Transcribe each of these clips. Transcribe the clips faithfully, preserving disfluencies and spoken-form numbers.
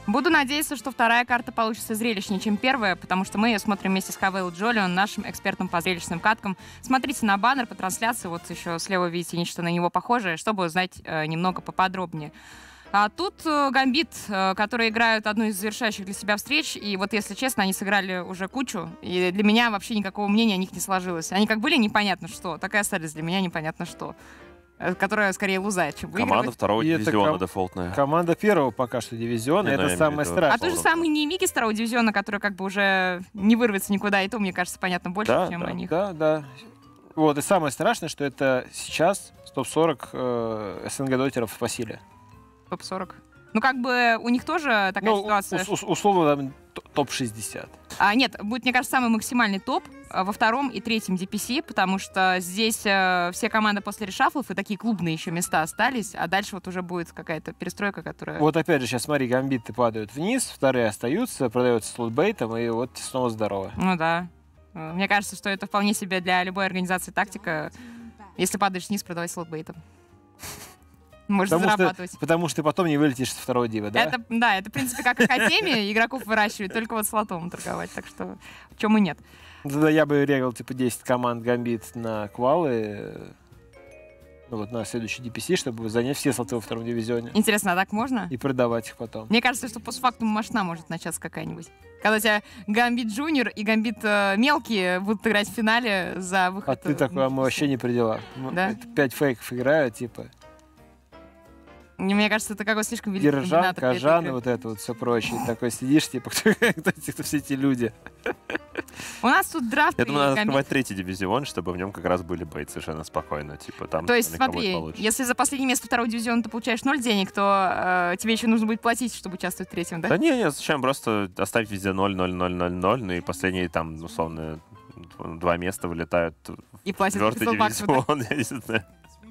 Буду надеяться, что вторая карта получится зрелищнее, чем первая, потому что мы ее смотрим вместе с Хавейл Джолион, нашим экспертом по зрелищным каткам. Смотрите на баннер по трансляции, вот еще слева видите нечто на него похожее, чтобы узнать э, немного поподробнее. А тут э, Гамбит, э, которые играют одну из завершающих для себя встреч, и вот, если честно, они сыграли уже кучу, и для меня вообще никакого мнения о них не сложилось. Они как были непонятно что, так и остались для меня непонятно что. Которая скорее лузает, чем выигрывает. Команда второго И дивизиона ком... дефолтная. Команда первого пока что дивизиона, Не, это ну, самое страшное. А то же самое не Мики второго дивизиона, который как бы уже не вырвется никуда, и то, мне кажется, понятно больше, Да, чем да. о них. Да, да. Вот, и самое страшное, что это сейчас топ сорок э, СНГ-дотеров по силе. топ сорок. Ну, как бы у них тоже такая Ну, ситуация. ус- условно, там, топ шестьдесят. А, нет, будет, мне кажется, самый максимальный топ а, во втором и третьем ди пи си, потому что здесь э, все команды после решафлов и такие клубные еще места остались, а дальше вот уже будет какая-то перестройка, которая... Вот опять же, сейчас смотри, гамбиты падают вниз, вторые остаются, продаются слотбейтом, и вот снова здорово. Ну да. Э, Мне кажется, что это вполне себе для любой организации тактика, если падаешь вниз, продавать слотбейтом. Можно Потому зарабатывать. что, потому что ты потом не вылетишь со второго дива, да? Это, да, это, в принципе, как академия, игроков выращивают, только вот с лотом торговать, так что чему и нет. Тогда я бы регал типа десять команд гамбит на квалы, ну вот на следующий ди пи си, чтобы занять все слоты во втором дивизионе Интересно, а так можно? и продавать их потом. Мне кажется, что постфактум машина может начаться какая-нибудь. Когда у тебя Гамбит Джуниор и Гамбит э, мелкие будут играть в финале за выход. А ты такой, а мы вообще не при делах. Мы- Да? это Пять фейков играют, типа Мне кажется, это какой слишком великий Держан, комбинатор для этой Кажан и игры. вот это вот все прочее. Такой сидишь, типа, кто, кто, эти- кто все эти люди. У нас тут драфт. Я и думаю, надо Гамбит. открывать третий дивизион, чтобы в нем как раз были бейты совершенно спокойно. Типа, там То есть, никого смотри, получше. если за последнее место второго дивизиона ты получаешь ноль денег, то э, тебе еще нужно будет платить, чтобы участвовать в третьем, да? Да не, не, зачем? Просто оставить везде ноль, ноль, ноль, ноль, ноль, ну и последние там, условно, два места вылетают И в платят четвертый пятьсот баксов, да? дивизион, я не знаю.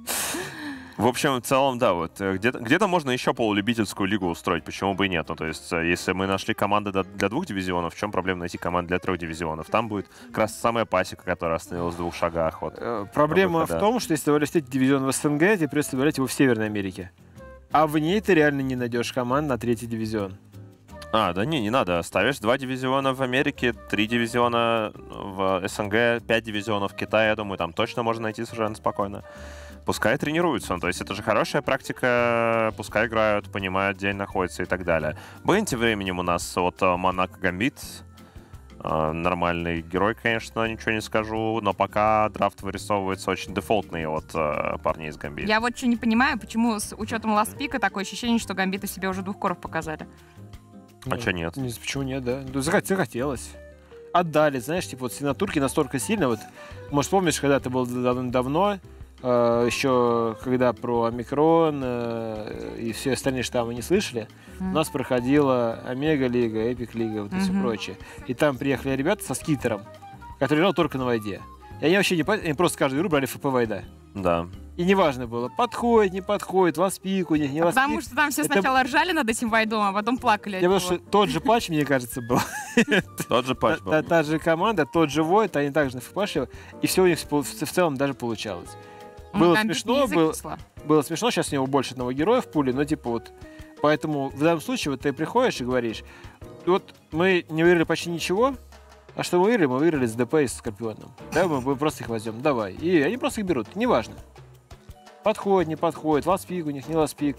В общем, в целом, да, вот э, где-то где можно еще полулюбительскую лигу устроить, почему бы и нет. Ну, то есть, э, если мы нашли команды для для двух дивизионов, в чем проблема найти команду для трех дивизионов? Там будет как раз самая пасека, которая остановилась в двух шагах. Вот. Э, Проблема в выхода. том, что если ты выбираешь третий дивизион в СНГ, тебе придется выбирать его в Северной Америке. А в ней ты реально не найдешь команд на третий дивизион. А, да не, не надо. Ставишь два дивизиона в Америке, три дивизиона в СНГ, пять дивизионов в Китае, я думаю, там точно можно найти совершенно спокойно. Пускай тренируются, ну, то есть это же хорошая практика, пускай играют, понимают, где они находятся и так далее. Бен тем временем у нас вот Монако Гамбит, э, нормальный герой, конечно, ничего не скажу, но пока драфт вырисовывается очень дефолтный от э, парней из Гамбит. Я вот что не понимаю, почему с учетом ластпика такое ощущение, что Гамбиты себе уже двух коров показали. А чё нет? Не, почему нет, да? Ну, захот- захотелось. Отдали, знаешь, типа вот синатурки настолько сильно, вот, может, помнишь, когда ты был давно, э, еще когда про Омикрон э, и все остальные штаммы не слышали, Мгм. у нас проходила Омега-лига, Эпик-лига, вот и все Мгм. прочее. И там приехали ребята со скитером, который играл только на войде. И они вообще не поняли, они просто каждую игру брали ФП войда. Да. И неважно было, подходит, не подходит, ласпик у них, не А ласпик. потому что там все Это- сначала ржали над этим вайдом, а потом плакали от Я него. потому что тот же патч, мне кажется, был. Тот же патч был. Та, та же команда, тот же Войт, они также на ФПшили, и все у них в, в целом даже получалось. Ну, Было Гамбит смешно, не было, закисло. было смешно, сейчас у него больше одного героя в пуле, но типа вот, поэтому в данном случае вот ты приходишь и говоришь, вот мы не выиграли почти ничего, а что мы выиграли? Мы выиграли с ДП и с Скорпионом. Да, мы, мы просто их возьмем, давай. И они просто их берут, неважно. Подходит, не подходит, ласпик у них, не ласпик.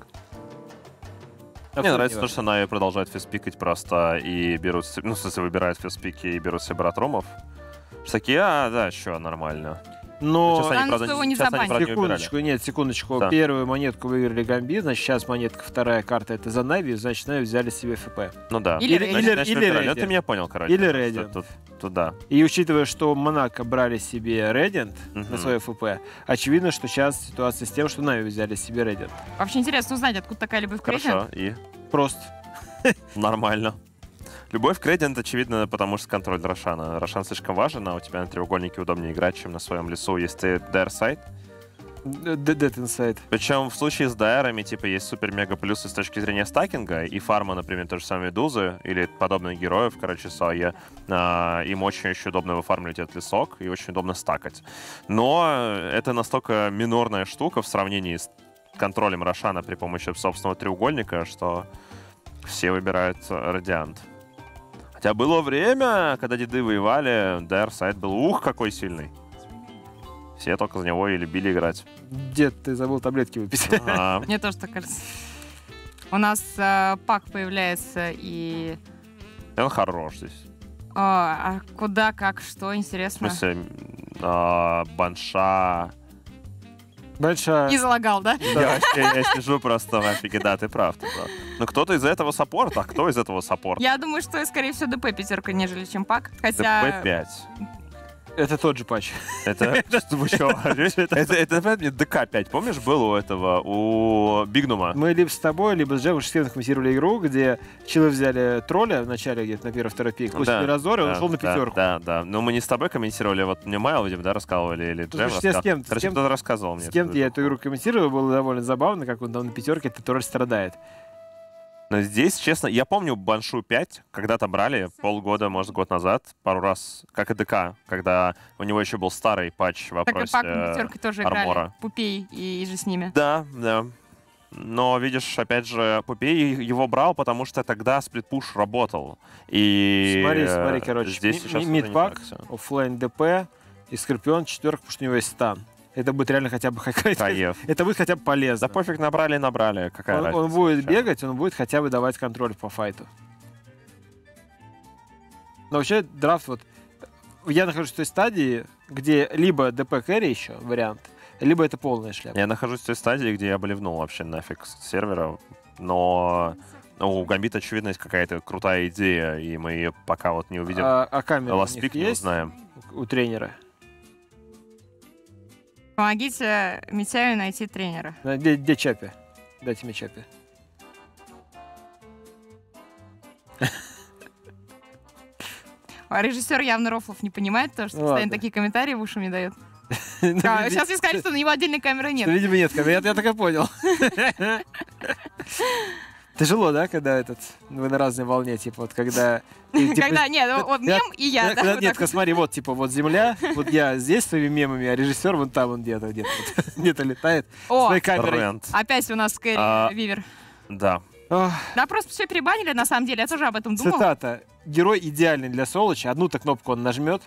Мне Абсолютно нравится то, неважно. что Нави продолжает физпикать просто и берут, с- ну, в смысле, выбирают физпики и берут себе братрумов. Что такие, а, да, еще нормально. Но... Сейчас они, Главное, правда, что его не- не сейчас они, забанили. правда, не выбирали. Секундочку, нет, секундочку. Да. Первую монетку выиграли Гамбит, значит, сейчас монетка, вторая карта это за Нави, значит, Нави взяли себе ФП. Ну да. Или Или- Рейдер. или- Значит, или выбирали. Ну, Рейдер. ты меня понял, короче. Или Что Рейдер. Тут, тут да. И учитывая, что Монако брали себе Редент Мгм. на свое ФП, очевидно, что сейчас ситуация с тем, что Нави взяли себе Редент. Вообще интересно узнать, откуда такая любовь к Хорошо, Рейдент. и Просто. нормально. Любовь к Рейдент, очевидно, потому что контроль Рошана. Рошан слишком важен, а у тебя на треугольнике удобнее играть, чем на своем лесу, если ты Dire Side. Dead Inside. Причем в случае с дайерами, типа, есть супер-мега плюсы с точки зрения стакинга, и фарма, например, то же самое Медузы, или подобных героев, короче, Сая, а, им очень-очень удобно выфармливать этот лесок, и очень удобно стакать. Но это настолько минорная штука в сравнении с контролем Рошана при помощи собственного треугольника, что Все выбирают Радиант. Хотя было время, когда деды воевали, Dire Side был ух, какой сильный. Все только за него и любили играть. Дед, ты забыл таблетки выпить. Ага. Мне тоже так кажется. У нас э, пак появляется и... Он хорош здесь. А, а куда, как, что, В интересно? смысле, а, Банша... Большая. Не залагал, да? Я, вообще- я сижу просто в офиге, да, ты прав, ты прав. Но кто-то из этого саппорта, а кто из этого саппорта? Я думаю, что, скорее всего, ДП пятерка, нежели чем пак. Хотя... ДП пять. Это тот же патч. Это, что вы что, это, это, напоминает мне ДК пять. Помнишь, было у этого, у Бигнума? Мы либо с тобой, либо с Джемом шестым комментировали игру, где чилы взяли тролля в начале где-то на первый-второй пик, после Да, Мирозора, он да, ушел на да, пятерку. Да, да. Но мы не с тобой комментировали, вот мне Майл, видимо, да, рассказывали, или Джем Слушай, я с рассказывал. кем- с Короче, кем- кто-то рассказывал мне. С кем-то эту я игру. эту игру комментировал, было довольно забавно, как он там на пятерке, этот тролль страдает. Но здесь, честно, я помню Баншу пять, когда-то брали полгода, может, год назад, пару раз, как и ДК, когда у него еще был старый патч в Так и вопросе пак на пятерке тоже играли. армора. Пупей и, и же с ними. Да, да. Но, видишь, опять же, Пупей его брал, потому что тогда сплитпуш работал. И Смотри, смотри, э, короче, здесь ми- сейчас ми- уже не мидпак, так всё. оффлейн ДП и Скорпион четверка, потому что у него есть стан. Это будет реально хотя бы какая-то... Таев. Это будет хотя бы полезно. Да пофиг, набрали, набрали. Какая Он, разница? он будет вообще? бегать, он будет хотя бы давать контроль по файту. Но вообще драфт вот... Я нахожусь в той стадии, где либо ДП кэрри еще вариант, либо это полная шляпа. Я нахожусь в той стадии, где я блевнул вообще нафиг с сервера, но ну, у Гамбита, очевидно, есть какая-то крутая идея, и мы ее пока вот не увидим. А, а камера у них Ласпик не есть узнаем. у тренера? Помогите Митяю найти тренера. А Где, где Чапи? Дайте мне Чапи. А режиссер явно Рофлов не понимает, потому что Ну постоянно ладно. такие комментарии в уши мне дает. Ну, А, види- сейчас мне сказали, что на него отдельной камеры нет. Видимо, нет камеры. Я, я так и понял. Тяжело, да, когда этот вы на разной волне, типа вот когда... и, типа, Когда, нет, вот когда- мем и я. когда- да, когда- вот нет, так когда смотри, вот типа вот земля, вот я здесь с своими мемами, а режиссер вон там, он где-то, где-то, вот, где-то летает. вот. О, Своей камерой. Тренд. опять у нас Кэрри А, Вивер. Да. Ох, Да, просто все перебанили, на самом деле. Я тоже об этом думала. цитата. Герой идеальный для Солоча. Одну-то кнопку он нажмет.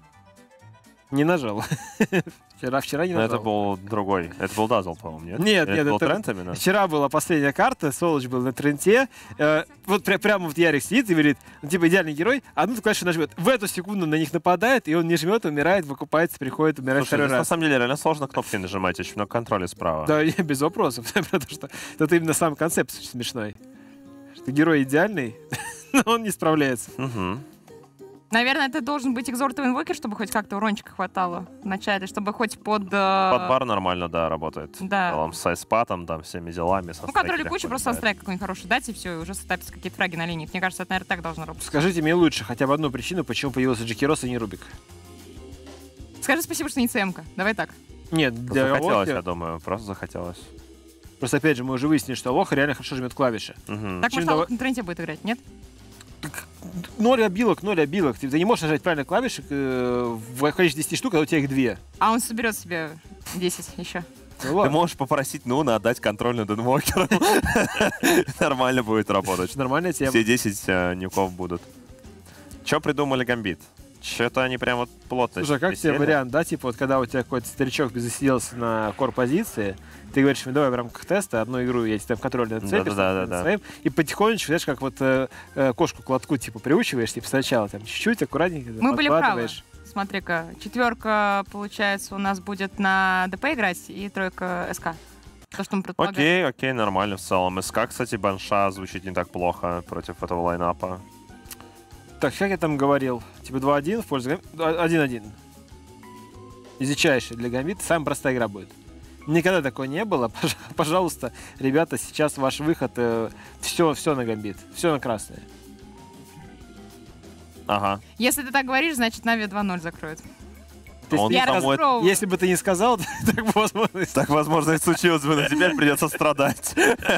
Не нажал. Вчера, вчера не Но нажал. это был другой. Это был Дазл, по-моему, нет? Нет, это нет, был это- тренд именно? Вчера была последняя карта, Солоч был на тренте. Э, вот пря- прямо вот Ярик сидит и говорит, ну, типа идеальный герой, а одну клавишу нажмет. В эту секунду на них нападает, и он не жмет, умирает, выкупается, приходит, умирает Слушай, второй здесь на раз. самом деле реально сложно кнопки нажимать, очень много контроля справа. Да, я без вопросов. Потому что это именно сам концепт смешной. Что герой идеальный, но он не справляется. Мгм. Наверное, это должен быть экзортов инвокер, чтобы хоть как-то урончика хватало в начале, чтобы хоть под... э, Под бар нормально, да, работает. Да. Там с айспатом, там, всеми делами. Ну, контроль кучу, просто санстрайк какой-нибудь хороший дать, и все, и уже сетапятся какие-то фраги на линии. Мне кажется, это, наверное, так должно работать. Скажите мне лучше хотя бы одну причину, почему появился Джеки Росс и не Рубик. Скажи спасибо, что не ЦМ-ка. Давай так. Нет, для Захотелось, Лоха- я думаю, просто захотелось. Просто опять же мы уже выяснили, что Лоха реально хорошо жмет клавиши. Мгм. Так, Чем может, давай- Аллах на тренде будет играть, нет? Ноль обилок, ноль обилок. Ты, ты не можешь нажать правильно клавиши э, в количестве десяти штук, а у тебя их две. А он соберет себе десять еще. Ну, Ты ладно. можешь попросить Нуна отдать контроль над инвокером. Нормально будет работать. Нормальная тема. Все десять э, нюков будут. Че придумали Гамбит? Что-то они прям вот плотно Слушай, а как тебе присели. вариант, да, типа вот когда у тебя какой-то старичок засиделся на кор-позиции, ты говоришь ему, давай в рамках теста одну игру, я тебе там контроль над цепью, Да-да-да-да-да. над своим, и потихонечку, знаешь, как вот э, э, кошку к лотку, типа, приучиваешь, типа, сначала там чуть-чуть, аккуратненько Мы были правы. подкладываешь. Смотри-ка, четверка, получается, у нас будет на ДП играть, и тройка СК. То, что мы предполагаем. Окей, окей, нормально в целом. СК, кстати, Банша звучит не так плохо против этого лайнапа. Так, как я там говорил? Типа два один в пользу Гамбита? один один. Изучающая для Гамбита. Самая простая игра будет. Никогда такого не было. Пож- Пожалуйста, ребята, сейчас ваш выход. э, все, все на Гамбит. Все на красное. Ага. Если ты так говоришь, значит, Нави два ноль закроет. То есть Он ты- Я тому это- распробовала. Если бы ты не сказал, так бы возможно. Так, возможно, и случилось бы, но теперь придется страдать.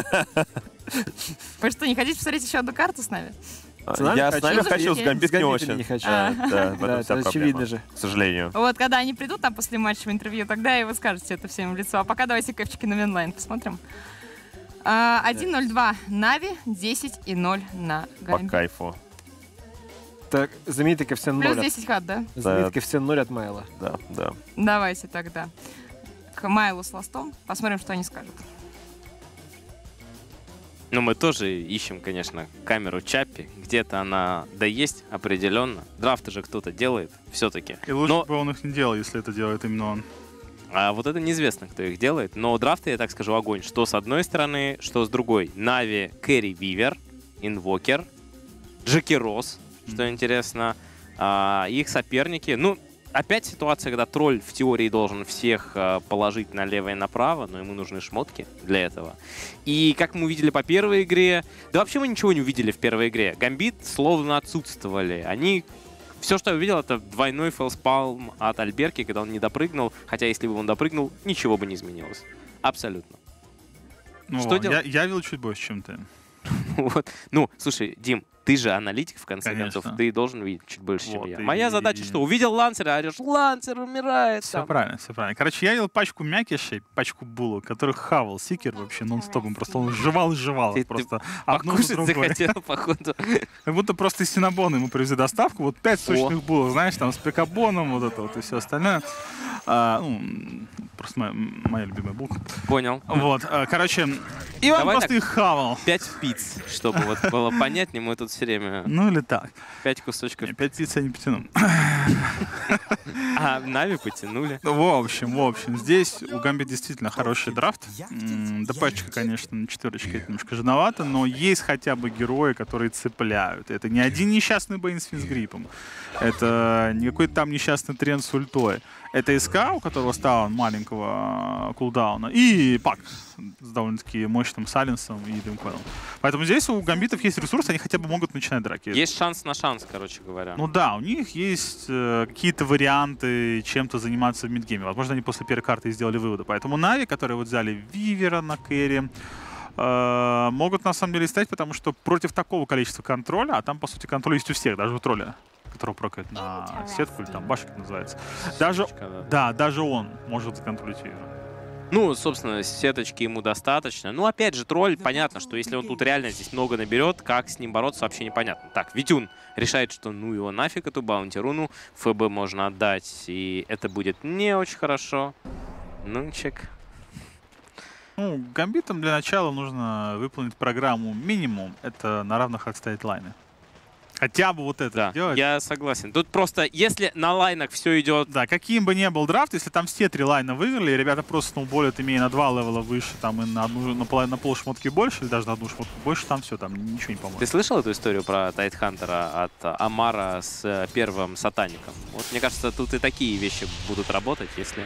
Вы что, не хотите посмотреть еще одну карту с нами? С нами Я с хочу. нами Ну, хочу, с я Гамбит с не Гамбитами очень. не хочу. Да, да, в Да, этом это вся очевидно проблема, же. к сожалению. Вот когда они придут там после матча в интервью, тогда и вы скажете это всем в лицо. А пока давайте кэпчики на Винлайн посмотрим. один ноль два Нави, десять и ноль на По Гамбит. кайфу. Так, знаменитый коэффициент Плюс ноль. десять хат, да? Знаменитый Да. коэффициент ноль от Майла. Да, да. Давайте тогда к Майлу с ластом. Посмотрим, что они скажут. Ну, мы тоже ищем, конечно, камеру Чаппи. Где-то она, да, есть определенно. Драфты же кто-то делает все-таки. И лучше Но- бы он их не делал, если это делает именно он. А вот это неизвестно, кто их делает. Но драфты, я так скажу, огонь. Что с одной стороны, что с другой. Нави, Кэрри, Вивер, Инвокер, Джеки Росс, что интересно. А, их соперники. Ну, опять ситуация, когда тролль в теории должен всех а, положить налево и направо, но ему нужны шмотки для этого. И как мы увидели по первой игре, да вообще мы ничего не увидели в первой игре. Гамбит словно отсутствовали. Они... Все, что я увидел, это двойной фэлспалм от Альберки, когда он не допрыгнул. Хотя, если бы он допрыгнул, ничего бы не изменилось. Абсолютно. Ну, Что я, делать? я видел чуть больше, чем ты. Вот. Ну, слушай, Дим, ты же аналитик, в конце Конечно. концов. Ты должен видеть чуть больше, чем Вот, я. и- Моя задача что? Увидел Лансера, орешь, Лансер умирает. Все там. правильно, все правильно. Короче, я видел пачку мякишей, пачку булок, которых хавал Сикер вообще нон-стопом. Просто он жевал и жевал Ты- их ты просто одну за Покушать другой. захотел, походу. Как будто просто из Синабона ему привезли доставку. Вот пять сочных булок, знаешь, там с пикабоном, вот это вот и все остальное. А, ну, просто моя, моя любимая булка. Понял. Вот, а, короче, и он Давай просто так. их хавал. Пять пиц, чтобы вот было понятнее. Мы тут все время Ну или так. пять кусочков. Не, Пять пиц я не потяну. А Нави потянули. Ну, в общем, в общем, здесь у Гамбит действительно хороший драфт. М, ДПшечка, конечно, на четверочке это немножко жадновато, но есть хотя бы герои, которые цепляют. Это не один несчастный Бэйн с финсгриппом. Это не какой-то там несчастный тренд с ультой. Это СК, у которого стал маленького э, кулдауна, и Пак с довольно-таки мощным Сайленсом и Линквеллом. Поэтому здесь у Гамбитов есть ресурсы, они хотя бы могут начинать драки. Есть шанс на шанс, короче говоря. Ну да, у них есть э, какие-то варианты чем-то заниматься в мидгейме. Возможно, они после первой карты и сделали выводы. Поэтому Нави, которые вот взяли Вивера на кэри, э, могут на самом деле стать, потому что против такого количества контроля, а там, по сути, контроль есть у всех, даже у тролля, которого прокает на сетку, или там башек это называется. Даже, Да. да, даже он может законтролить Вивера. Ну, собственно, сеточки ему достаточно. Ну, опять же, тролль, понятно, что если он тут реально здесь много наберет, как с ним бороться, вообще непонятно. Так, Витюн решает, что ну его нафиг эту баунти-руну, ФБ можно отдать, и это будет не очень хорошо. Ну, чек. Ну, Гамбитам для начала нужно выполнить программу минимум. Это на равных отставить лайны. Хотя бы вот это Да, сделать. я согласен. Тут просто, если на лайнах все идет... Да, каким бы ни был драфт, если там все три лайна выиграли, ребята просто сноуболят, имея на два левела выше, там и на, одну, на, пол, на пол шмотки больше, или даже на одну шмотку больше, там все, там ничего не Ты поможет. слышал эту историю про Тайтхантера от а, Амара с э, первым сатаником? Вот мне кажется, тут и такие вещи будут работать, если...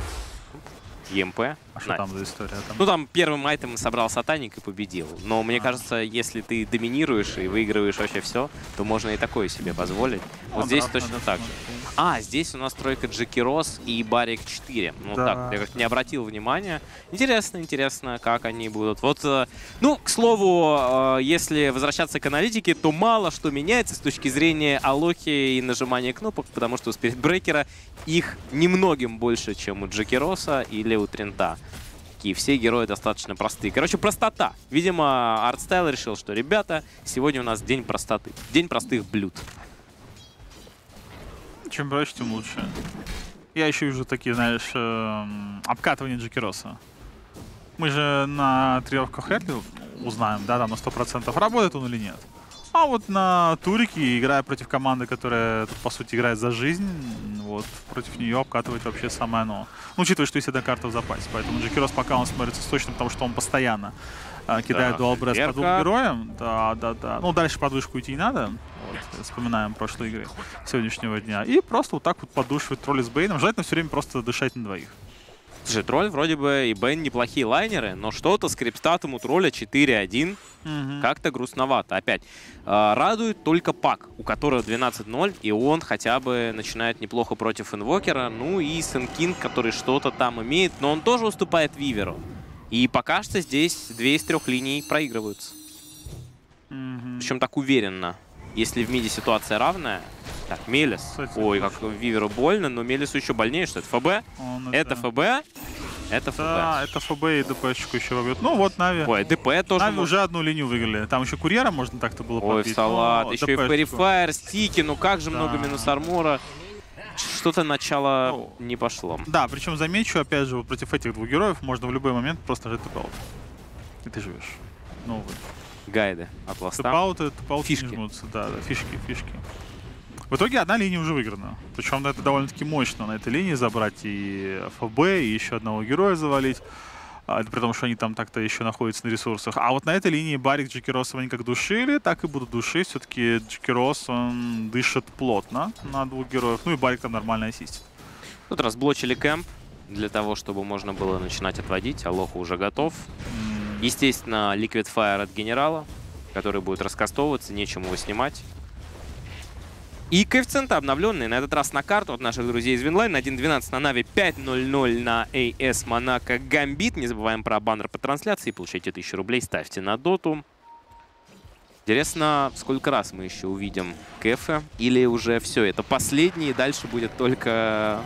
ЕМП. А что Нафиг. там за история? Там... Ну, там первым айтемом собрал сатаник и победил. Но мне А. кажется, если ты доминируешь и выигрываешь вообще все, то можно и такое себе позволить. Вот Ну, здесь драфт точно надо так же. смотреть. А, здесь у нас тройка Джеки Росс и Барик четыре. Ну Да. так, я как не обратил внимания. Интересно, интересно, как они будут. Вот, э, ну, к слову, э, если возвращаться к аналитике, то мало что меняется с точки зрения алоки и нажимания кнопок, потому что у Спиритбрекера их немногим больше, чем у Джеки Росса или у Трента. Такие все герои достаточно простые. Короче, простота. Видимо, Артстайл решил, что, ребята, сегодня у нас день простоты. День простых блюд. Чем проще, тем лучше. Я еще вижу такие, знаешь, эм, обкатывания Джеки Росса. Мы же на тренировках вряд ли узнаем, да, там на сто процентов работает он или нет. А вот на турике, играя против команды, которая, тут, по сути, играет за жизнь, вот, против нее обкатывать вообще самое оно. Ну, учитывая, что есть одна карта в запасе. Поэтому Джеки Росс пока он смотрится точно, потому что он постоянно а, кидает Да, дуал-брест по верка. двум героям. Да, да, да. Ну, дальше под вышку идти не надо. Вот, вспоминаем прошлые игры сегодняшнего дня. И просто вот так вот подушивать тролли с Бэйном. Желательно все время просто дышать на двоих. Слушай, тролль вроде бы и Бен неплохие лайнеры, но что-то с крипстатом у тролля четыре один как-то грустновато. Опять, э, радует только Пак, у которого двенадцать ноль, и он хотя бы начинает неплохо против инвокера. Ну и Сенкинг, который что-то там имеет, но он тоже уступает Виверу. И пока что здесь две из трех линий проигрываются. Мгм. Причем так уверенно. Если в миде ситуация равная... Так, Мелис. Кстати, Ой, хорошо. как Виверу больно, но Мелису еще больнее, что это ФБ. Он Это ФБ. Это ФБ. Да, это ФБ и ДПшечку еще вобьет. Ну вот Нави. Ой, ДП тоже. Нави может... уже одну линию выиграли. Там еще курьера можно так-то было Ой, побить. в салат. но Еще ДПшечку. и Фэри-файр, стики. Ну как же Да. много минус армора. Что-то начало Ну, не пошло. Да, причем замечу, опять же, вот против этих двух героев можно в любой момент просто нажать тэп-аут. И ты живешь. Ну, увы. Гайды от ласта. Тэп-ауты, тэп-ауты Фишки. не жмутся. Да, да, фишки, фишки. В итоге одна линия уже выиграна. Причем это довольно-таки мощно на этой линии забрать и ФБ, и еще одного героя завалить. А, при том, что они там так-то еще находятся на ресурсах. А вот на этой линии Барик с Джекиросом они как душили, так и будут душить. Все-таки Джекирос, он дышит плотно на двух героев. Ну и Барик там нормально ассистит. Тут разблочили кэмп для того, чтобы можно было начинать отводить. Алоха уже готов. Естественно, Liquid Fire от генерала, который будет раскастовываться, нечем его снимать. И коэффициенты обновленные. На этот раз на карту от наших друзей из Винлайн. один двенадцать на Нави, пять ноль ноль на эй эс Монако Гамбит. Не забываем про баннер по трансляции. Получайте тысячу рублей, ставьте на доту. Интересно, сколько раз мы еще увидим кэфы? Или уже все, это последний, и дальше будет только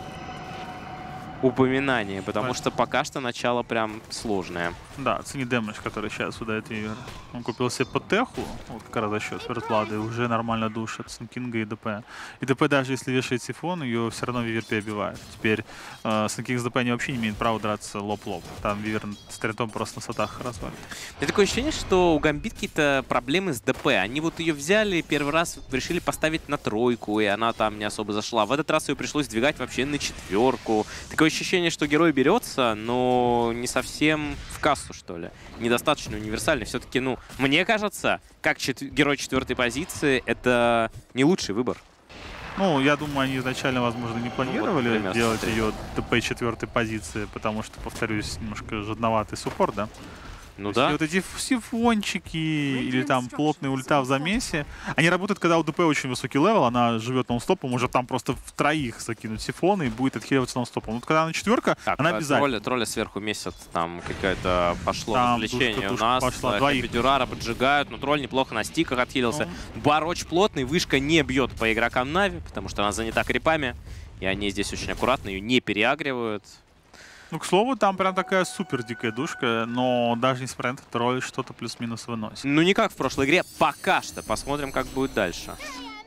упоминание. Потому что пока что начало прям сложное. Да, цени дэмэдж, который сейчас удает Вивер. Он купил себе ПТХу, вот как раз за счет Свертлады, уже нормально душит Снкинга и ДП. И ДП даже если вешает сифон, ее все равно Вивер перебивает. Теперь э, Снкинг с ДП они вообще не имеют права драться лоб-лоб. Там Вивер с трентом просто на сатах развалит. У меня такое ощущение, что у Гамбит какие-то проблемы с ДП. Они вот ее взяли, первый раз решили поставить на тройку, и она там не особо зашла. В этот раз ее пришлось сдвигать вообще на четверку. Такое ощущение, что герой берется, но не совсем в кассу, что ли. Недостаточно универсальный. Все-таки, ну, мне кажется, как чет... герой четвертой позиции, это не лучший выбор. Ну, я думаю, они изначально, возможно, не планировали Ну, вот, например, делать смотри. ее ДП четвертой позиции, потому что, повторюсь, немножко жадноватый суппорт, да? Ну То есть да. вот эти сифончики или там плотные ульта в замесе, они работают, когда у ДП очень высокий левел, она живет нон-стопом, может там просто в троих закинуть сифоны и будет отхиливаться нон-стопом. Вот когда она четверка, Так, она а обязательно. тролля, тролля сверху месяц, там какое-то пошло Там развлечение душка, у душка нас. пошла, э, двоих. Хэппи Дюрара поджигают, но тролль неплохо на стиках отхилился. Ну. Бароч плотный, вышка не бьет по игрокам Нави, потому что она занята крипами, и они здесь очень аккуратно ее не переагривают. Ну, к слову, там прям такая супер дикая душка, но даже несмотря на это, тролль что-то плюс-минус выносит. Ну, не как в прошлой игре, пока что. Посмотрим, как будет дальше.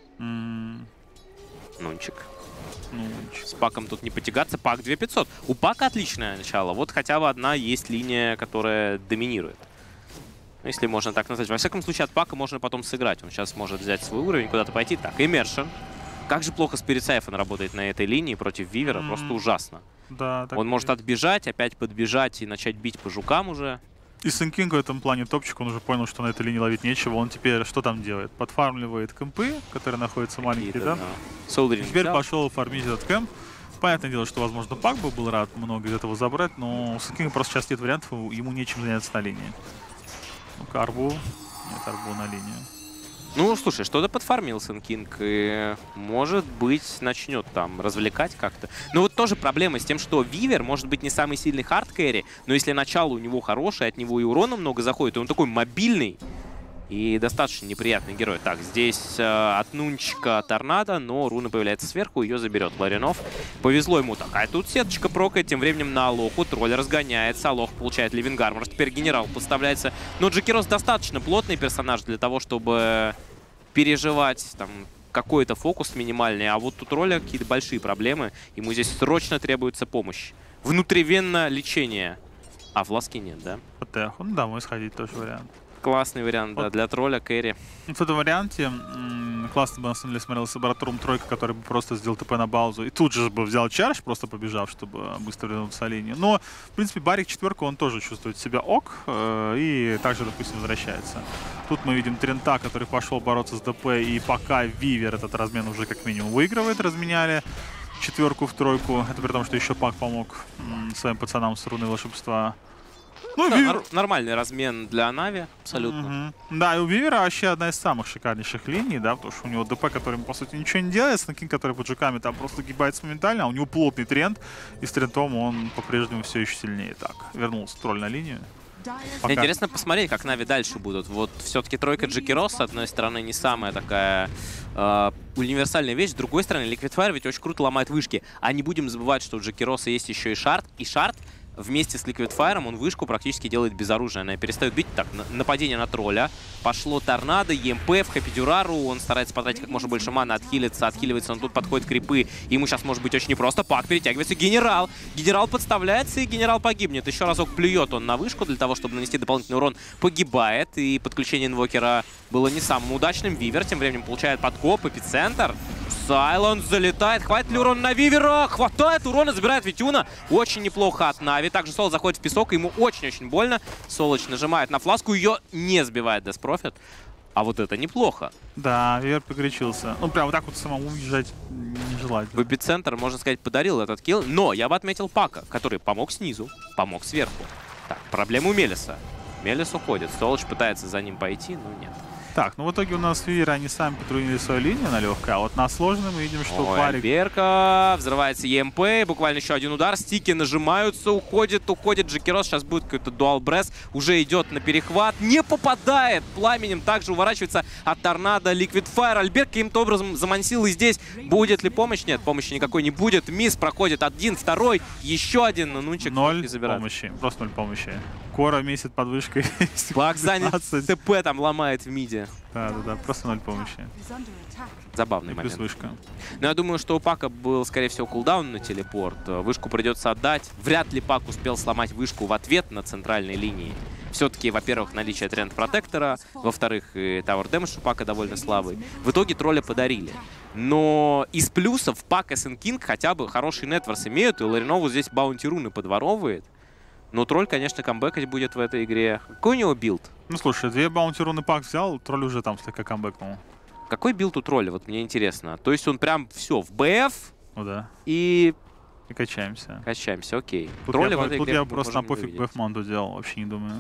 М, Нунчик. Ну, С паком тут не потягаться. Пак две тысячи пятьсот. У пака отличное начало. Вот хотя бы одна есть линия, которая доминирует. Ну, если можно так назвать. Во всяком случае, от пака можно потом сыграть. Он сейчас может взять свой уровень, куда-то пойти. Так, Иммершн. Как же плохо Спирит Сайфон работает на этой линии против Вивера. М. Просто ужасно. да, так Он и может есть. отбежать, опять подбежать и начать бить по жукам уже. И Сенкинг в этом плане топчик, он уже понял, что на этой линии ловить нечего. Он теперь что там делает? Подфармливает кемпы, которые находятся маленькие, да? Солдерин И теперь взял. пошел фармить этот кемп. Понятное дело, что, возможно, Пак бы был рад много из этого забрать, но у Сенкинга просто сейчас нет вариантов, ему нечем заняться на линии. Ну-ка, Арбу. Нет, Арбу на линию. Ну, слушай, что-то подфармил Сэн Кинг, и, может быть, начнет там развлекать как-то. Но вот тоже проблема с тем, что Вивер может быть не самый сильный хардкэри, но если начало у него хорошее, от него и урона много заходит, и он такой мобильный и достаточно неприятный герой. Так, здесь э, от Нунчика торнадо, но руна появляется сверху, ее заберет Ларинов. Повезло ему так. А тут сеточка прокает, тем временем на Алоху. Тролль разгоняется, Алох получает Ливинг Армор. Теперь генерал поставляется. Но Джекирос достаточно плотный персонаж для того, чтобы переживать там какой-то фокус минимальный. А вот у тролля какие-то большие проблемы. Ему здесь срочно требуется помощь. Внутривенно лечение. А в ласке нет, да? ПТХ. Ну да, мой сходить тоже вариант. Классный вариант, да, Вот. для тролля, кэри. В этом варианте м, классно бы на самом деле смотрелся Баратрум тройка, который бы просто сделал ТП на баузу и тут же бы взял чарж, просто побежав, чтобы быстро вернуться на линию. Но, в принципе, Барик четверку, он тоже чувствует себя ок э, и также, допустим, возвращается. Тут мы видим Трента, который пошел бороться с ДП, и пока Вивер этот размен уже как минимум выигрывает, разменяли четверку в тройку. Это при том, что еще Пак помог м, своим пацанам с руной волшебства. Ну, Да, Вивер... нор- нормальный размен для Нави, абсолютно. Мгм. Да, и у Вивера вообще одна из самых шикарнейших линий, да, потому что у него ДП, который, по сути, ничего не делает, Снакин, который под жуками там просто гибается моментально, а у него плотный тренд, и с трендом он по-прежнему все еще сильнее. Так, вернулся тролль на линию. Пока. Интересно посмотреть, как Нави дальше будут. Вот все-таки тройка Джекирос, с одной стороны, не самая такая э, универсальная вещь, с другой стороны, Liquid Fire ведь очень круто ломает вышки. А не будем забывать, что у Джекироса есть еще и шард, и шард вместе с Liquid Fire он вышку практически делает без оружия. Она перестает бить. Так, нападение на тролля. Пошло торнадо, ЕМП в Хэппи-Дюрару. Он старается потратить как можно больше маны, отхилиться, отхиливается. Он тут подходит крипы. Ему сейчас может быть очень непросто. Пак перетягивается. Генерал. Генерал подставляется, и генерал погибнет. Еще разок плюет он на вышку для того, чтобы нанести дополнительный урон. Погибает. И подключение инвокера было не самым удачным. Вивер тем временем получает подкоп. Эпицентр. Сайленс залетает. Хватит ли урона на Вивера? Хватает урона, забирает Витюна. Очень неплохо от Нави. Также Соло заходит в песок, и ему очень-очень больно. Солоч нажимает на фласку, ее не сбивает Деспрофит. А вот это неплохо. Да, Вивер погорячился. Ну, прям вот так вот самому уезжать нежелательно. В эпицентр, можно сказать, подарил этот килл. Но я бы отметил Пака, который помог снизу, помог сверху. Так, проблема у Мелиса. Мелис уходит. Солоч пытается за ним пойти, но нет. Так, ну в итоге у нас Вивер, они сами патрулировали свою линию на легкой, а вот на сложной мы видим, что Ой, парик... Альберка, взрывается ЕМП, буквально еще один удар, стики нажимаются, уходит, уходит Джекерос, сейчас будет какой-то дуал бресс, уже идет на перехват, не попадает пламенем, также уворачивается от торнадо Liquid Fire. Альберка каким-то образом замансил, и здесь будет ли помощь? Нет, помощи никакой не будет. Мисс проходит один, второй, еще один, но Нунчик Ноль забирает. помощи, просто ноль помощи. Кора месяц под вышкой. Пак занят, ТП там ломает в миде. Да-да-да, просто ноль помощи. Забавный И плюс момент. вышка. Но я думаю, что у Пака был, скорее всего, кулдаун на телепорт. Вышку придется отдать. Вряд ли Пак успел сломать вышку в ответ на центральной линии. Все-таки, во-первых, наличие тренд протектора, во-вторых, и Tower Damage у Пака довольно слабый. В итоге тролля подарили. Но из плюсов Пак и Сэн Кинг хотя бы хороший нетворс имеют, и Ларинову здесь баунти руны подворовывает. Но тролль, конечно, камбэкать будет в этой игре. Какой у него билд? Ну слушай, две баунти руны Пак взял, тролль уже там слегка камбэкнул. Какой билд у тролля? Вот мне интересно. То есть он прям все в БФ Ну да. и И качаемся. качаемся, окей. Тут Тролля я, в этой тут игре я мы просто на можем пофиг увидеть. бэф-маунту делал, вообще не думаю.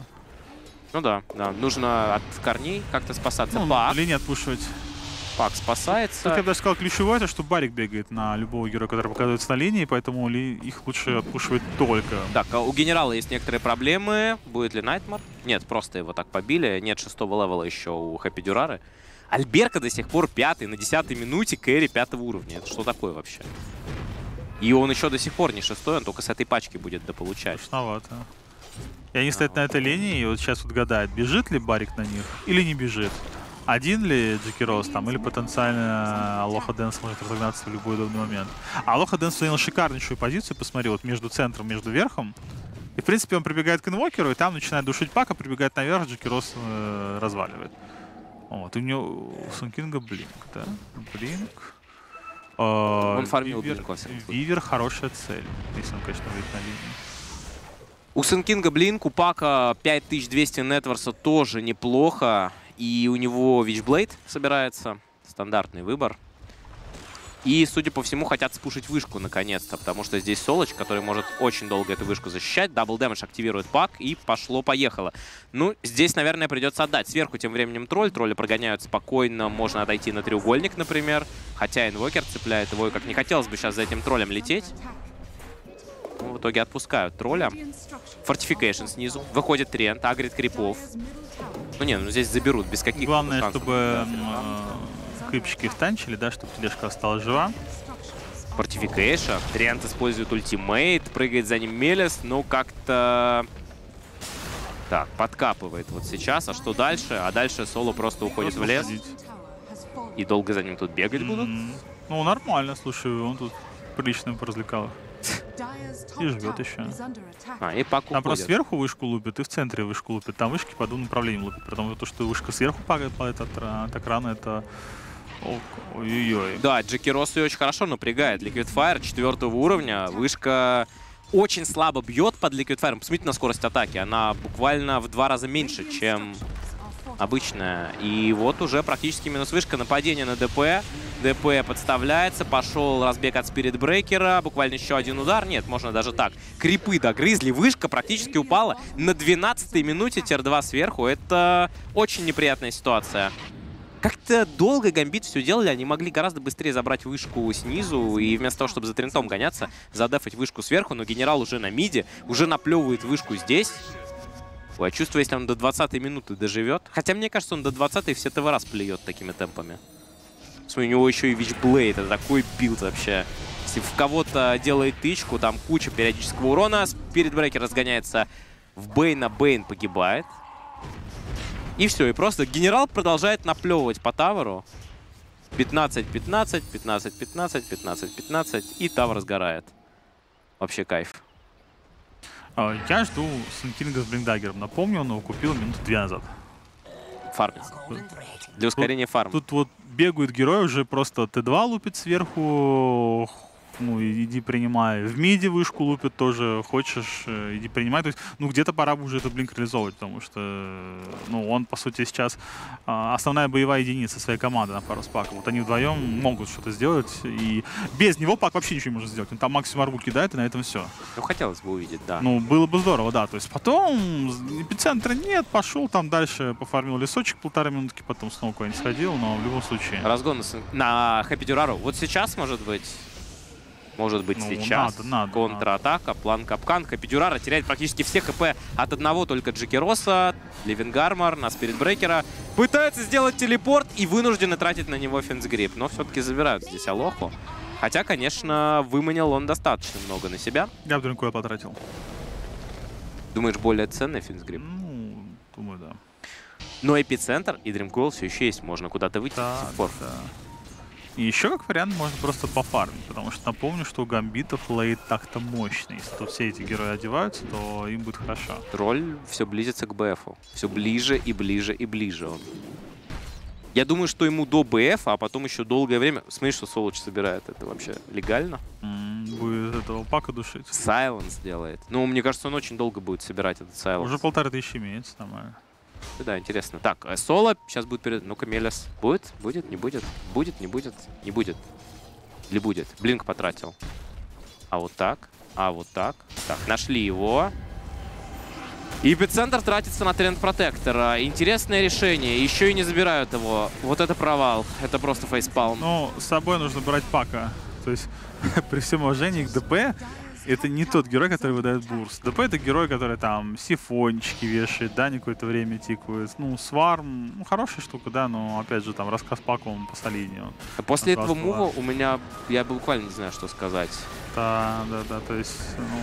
Ну да, да. Нужно от корней как-то спасаться. Ну, Пак, линии отпушивать. Пак Тут спасается. я бы даже сказал, ключевое, это что Барик бегает на любого героя, который показывается на линии, поэтому ли их лучше отпушивать только. Так, а у генерала есть некоторые проблемы. Будет ли Найтмар? Нет, просто его так побили. Нет шестого левела еще у Хэппи-Дюрары. Альберка до сих пор пятый, на десятой минуте кэрри пятого уровня. Это что такое вообще? И он еще до сих пор не шестой, он только с этой пачки будет дополучать. Страшновато. И они стоят на этой линии, и вот сейчас вот гадают, бежит ли Барик на них или не бежит. Один ли Джекерос там, или потенциально Алоха Дэнс может разогнаться в любой удобный момент. А Алоха Дэнс занял шикарнейшую позицию, посмотри, вот между центром, между верхом. И, в принципе, он прибегает к инвокеру, и там начинает душить Пака, прибегает наверх, Джекерос э, разваливает. Вот, и у него у Сэн Кинга блинк, да? Блинк. Он Э, фармил Вивер, блинк, во всяком случае. Вивер хорошая цель, если он, конечно, выйдет на линию. У Сэн Кинга блинк, у Пака пять тысяч двести нетворса тоже неплохо. И у него Вичблейд собирается. Стандартный выбор. И, судя по всему, хотят спушить вышку наконец-то, потому что здесь Солоч, который может очень долго эту вышку защищать. Дабл дэмэдж активирует Пак, и пошло-поехало. Ну, здесь, наверное, придется отдать. Сверху тем временем тролль. Тролли прогоняют спокойно. Можно отойти на треугольник, например. Хотя инвокер цепляет его, и как не хотелось бы сейчас за этим троллем лететь. Ну, в итоге отпускают тролля. Фортификейшн снизу. Выходит Трент, агрит крипов. Ну не, ну здесь заберут без каких-то... Главное, шансов. чтобы э, крипчики втанчили, да, чтобы тележка осталась жива. Фортификейшн. Трент использует ультимейт, прыгает за ним Мелис, но как-то... Так, подкапывает вот сейчас. А что дальше? А дальше Соло просто уходит Просто в лес. уходить. И долго за ним тут бегать будут. М, Ну, нормально, слушай, он тут прилично поразвлекал их. И живет еще. А, и Пак Там просто уходит. сверху вышку лупят и в центре вышку лупят. Там вышки по двум направлениям лупят. Потому что то, что вышка сверху падает, падает от, от экрана, это... О, ой-ой-ой. Да, Джекерос ее очень хорошо напрягает. Liquid Fire четвертого уровня. Вышка очень слабо бьет под Liquid Fire. Посмотрите на скорость атаки. Она буквально в два раза меньше, чем обычная. И вот уже практически минус вышка. Нападение на ДП. ДП подставляется. Пошел разбег от Спиритбрейкера. Буквально еще один удар. Нет, можно даже так. Крипы догрызли. Вышка практически упала на двенадцатой минуте. Тир два сверху. Это очень неприятная ситуация. Как-то долго Гамбит все делали, они могли гораздо быстрее забрать вышку снизу, и вместо того, чтобы за трентом гоняться, задефать вышку сверху, но генерал уже на миде, уже наплевывает вышку здесь. Ой, я чувствую, если он до двадцатой минуты доживет. Хотя мне кажется, он до двадцатой все ТВ раз плюет такими темпами. Смотри, у него еще и Вичблейд, это такой билд вообще видите, в кого-то делает тычку, там куча периодического урона. Спиритбрекер разгоняется в Бейна, Бейн погибает. И все, и просто генерал продолжает наплевывать по таверу. пятнадцать пятнадцать, пятнадцать пятнадцать, пятнадцать пятнадцать, и тавер сгорает. Вообще кайф. Я жду Сенкинга с Блиндаггером. Напомню, он его купил минуты две назад. Фармит. Для ускорения фарма. Тут вот бегают герои, уже просто Т два лупит сверху. Ну, иди принимай. В миде вышку лупит тоже. Хочешь, иди принимай. То есть, ну, где-то пора бы уже этот блинк реализовывать, потому что, ну, он, по сути, сейчас а, основная боевая единица своей команды на пару с Паком. Вот они вдвоем могут что-то сделать, и без него Пак вообще ничего не может сделать. Он там максимум арбу кидает, и на этом все. Ну, хотелось бы увидеть, да. Ну, было бы здорово, да. То есть потом эпицентра нет, пошел там дальше, пофармил лесочек полторы минутки, потом снова куда-нибудь сходил, но в любом случае. Разгон на Хэппи Дюрару. Вот сейчас, может быть... Может быть, ну, сейчас надо, надо, контратака, надо. План капкан. Хэппи Дюрара теряет практически все ХП от одного только Джекероса. Ливенгармор на Спиритбрекера. Пытается сделать телепорт и вынуждены тратить на него финсгрип. Но все-таки забирают здесь Алоху. Хотя, конечно, выманил он достаточно много на себя. Я бы Дринкойл потратил. Думаешь, более ценный финсгрип? Ну, думаю, да. Но эпицентр и Дримкойл все еще есть. Можно куда-то выйти да, до сих пор. Да. И еще как вариант можно просто пофармить, потому что напомню, что у гамбитов лейт так-то мощный. Если тут все эти герои одеваются, то им будет хорошо. Тролль все близится к БФу. Все ближе и ближе и ближе он. Я думаю, что ему до БФ, а потом еще долгое время... Смотри, что Солоч собирает. Это вообще легально? Mm, будет этого Пака душить. Сайленс делает. Ну, мне кажется, он очень долго будет собирать этот сайленс. Уже полторы тысячи имеется, нормально. Да, интересно. Так, Соло сейчас будет перед... Ну-ка, Мелис. Будет? Будет? Не будет? Будет? Не будет? Не будет. Или будет? Блинк потратил. А вот так. А вот так. Так, нашли его. И эпицентр тратится на тренд протектора. Интересное решение. Еще и не забирают его. Вот это провал. Это просто фейспалм. Ну, с собой нужно брать Пака. То есть, при всем уважении к ДП, это не тот герой, который выдает бурст. ДП — это герой, который там сифончики вешает, да, не какое-то время тикает. Ну, Сварм, ну, хорошая штука, да, но, опять же, там, рассказ Паку он посолиднее. Он, После этого мува у меня, я буквально не знаю, что сказать. Да, да, да, то есть, ну...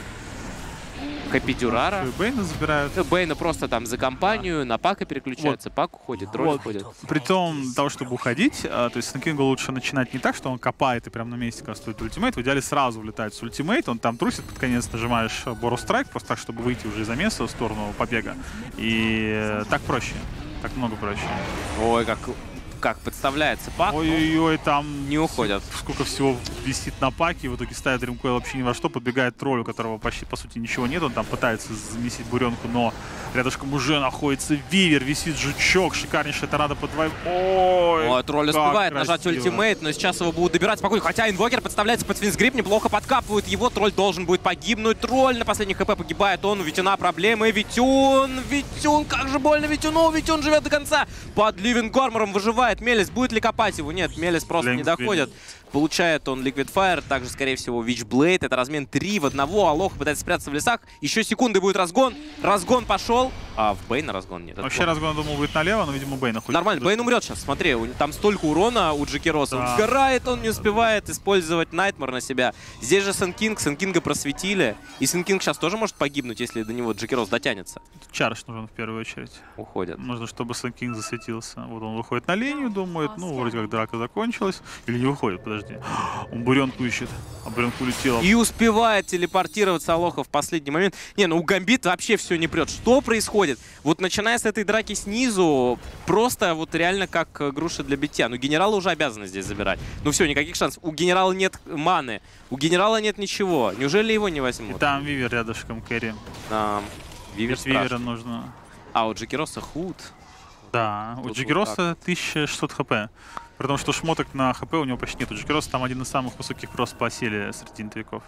Хэппи Дюрара. Ну, Бейна забирают. Бейна просто там за компанию, да. На Пака переключается, вот. Пак уходит, Тролль вот. уходит. При том, для того, чтобы уходить, а, то есть Снэкингу лучше начинать не так, что он копает и прям на месте кастует ультимейт, в идеале сразу влетает с ультимейт, он там трусит, под конец нажимаешь Бору Страйк, просто так, чтобы выйти уже из замеса в сторону побега. И э, так проще, так много проще. Ой, как... Как подставляется Пак. Ой-ой-ой, там не уходят. Сколько всего висит на Паке, в итоге ставит Дримкойл вообще ни во что, подбегает тролль, у которого почти, по сути, ничего нет, он там пытается замесить буренку, но рядышком уже находится Вивер, висит жучок, шикарнейшая торнадо под двоим. Ой, О, тролль успевает нажать ультимейт, но сейчас его будут добирать спокойно, хотя инвокер подставляется под финсгрип, неплохо подкапывают его, тролль должен будет погибнуть, тролль на последних хп погибает, он, у Витюна проблемы, Витюн, Витюн, как же больно Витюну, Витюн живет до конца, под Ливенгармором выживает. Мелис, будет ли копать его? Нет, Мелис просто Лэнг не доходит. Получает он Liquid Fire, также, скорее всего, Witchblade. Это размен три в одного. Алоха пытается спрятаться в лесах. Еще секунды будет разгон. Разгон пошел. А в Бейна разгон нет. Вообще разгон, думал, будет налево, но, видимо, Бейна хоть. Нормально, Бейн умрет сейчас. Смотри, там столько урона у Джекероса. Да. Он сгорает, он не успевает использовать Найтмар на себя. Здесь же Сенкинг. Сенкинга просветили. И Сенкинг сейчас тоже может погибнуть, если до него Джекерос дотянется. Чарш нужен в первую очередь. Уходит. Нужно, чтобы Сенкинг засветился. Вот он выходит на линию, думает, ну, вроде как драка закончилась. Или не выходит, подожди. Он буренку ищет, а буренку улетела. И успевает телепортироваться Алоха в последний момент. Не, ну у Гамбит вообще все не прет. Что происходит? Вот начиная с этой драки снизу, просто вот реально как груша для битья. Ну генерала уже обязаны здесь забирать. Ну все, никаких шансов. У генерала нет маны, у генерала нет ничего. Неужели его не возьмут? И там Вивер рядышком, Кэрри. А, Вивер Вивера нужно. А у Джекероса худ. Да, у Джекероса тысяча шестьсот хп. При том, что шмоток на хп у него почти нет. У Джекероса там один из самых высоких просто по силе среди интовиков.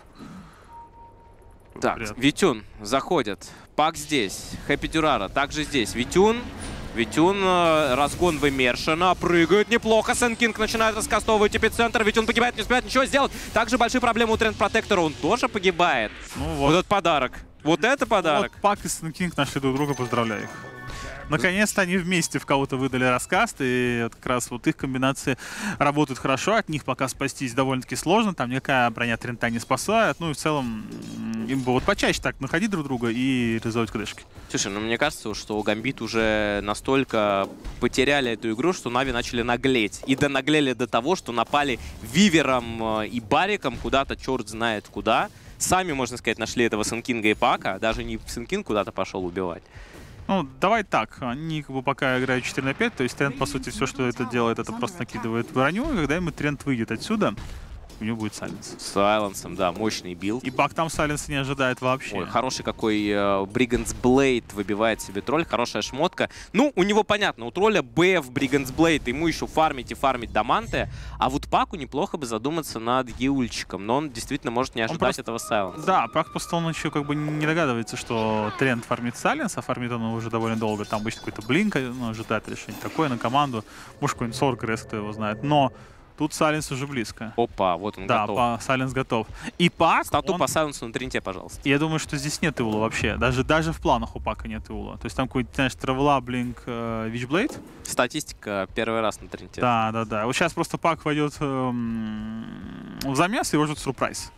Так, приятно. Витюн заходит. Пак здесь. Хэппи Дюрара также здесь. Витюн. Витюн, разгон в Иммершена, прыгает неплохо. Сенкинг начинает раскастовывать эпицентр. Витюн погибает, не успевает ничего сделать. Также большие проблемы у Тренд Протектора, он тоже погибает. Ну, вот. Вот этот подарок. Вот это подарок. Вот Пак и Сенкинг нашли друг друга, поздравляю их. Наконец-то они вместе в кого-то выдали раскаст, и вот как раз вот их комбинации работают хорошо, от них пока спастись довольно-таки сложно, там никакая броня Трента не спасает, ну и в целом им бы вот почаще так находить друг друга и реализовать кдэшки. Слушай, ну мне кажется, что у Гамбит уже настолько потеряли эту игру, что Нави начали наглеть. И донаглели до того, что напали Вивером и Бариком куда-то, черт знает куда. Сами, можно сказать, нашли этого Сенкинга и Пака. Даже не Сенкинг куда-то пошел убивать. Ну, давай так, они как бы пока играют четыре на пять, то есть Трент, по сути, все, что это делает, это просто накидывает броню, и когда ему Трент выйдет отсюда, у него будет Сайленс. С Сайленсом, да, мощный билд. И Пак там Сайленс не ожидает вообще. Ой, хороший какой Бригандс э, Блейд выбивает себе тролль, хорошая шмотка. Ну, у него понятно, у тролля БФ Бригандс Блейд, ему еще фармить и фармить Даманте, а вот Паку неплохо бы задуматься над Еульчиком, но он действительно может не ожидать просто... этого Сайленса. Да, Пак просто он еще как бы не догадывается, что Трент фармит Сайленс, а фармит он уже довольно долго. Там обычно какой-то блинк, ну, ожидает решение такое на команду, может какой-нибудь Соркресс, кто его знает, но тут Сайленс уже близко. Опа, вот он да, готов. Да, Сайленс готов. И Пак... Стату он... по Сайленсу на Тренте, пожалуйста. Я думаю, что здесь нет Иула вообще. Даже, даже в планах у Пака нет Иула. То есть там какой-нибудь, знаешь, Травела, Блинк, э, Вичблейд. Статистика первый раз на Тренте. Да, да, да. Вот сейчас просто Пак войдет эм, в замес, и его ждет сюрприз.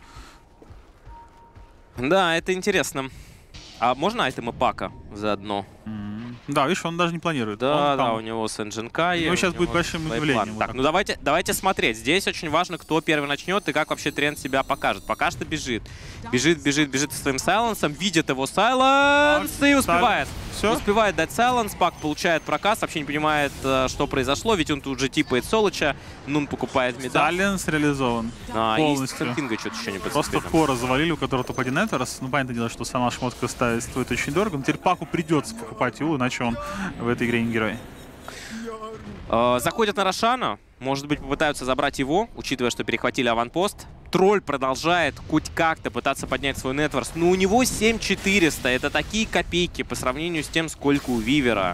Да, это интересно. А можно айтемы Пака заодно? Mm-hmm. Да, видишь, он даже не планирует. Да, он, да, там... у него с Энджинкай. У него сейчас будет большим удивлением. Так, ну давайте, давайте смотреть. Здесь очень важно, кто первый начнет и как вообще Трент себя покажет. Пока что бежит. Бежит, бежит, бежит со своим Сайленсом. Видит его Сайленс и успевает. Все? Успевает дать Сайленс. Пак получает проказ. Вообще не понимает, что произошло. Ведь он тут же типает Солоча. Нун покупает медаль. Сайленс реализован. А, полностью. И Сенкинга что-то еще не подцепили. Просто Хора завалили, у которого топ один Этерс. Ну, понятное дело, что сама шмотка стоит очень дорого. Но теперь Паку придется покупать его, иначе он в этой игре не герой. Заходят на Рошана. Может быть, попытаются забрать его, учитывая, что перехватили аванпост. Тролль продолжает хоть как-то пытаться поднять свой нетворс. Но у него семь четыреста. Это такие копейки по сравнению с тем, сколько у Вивера.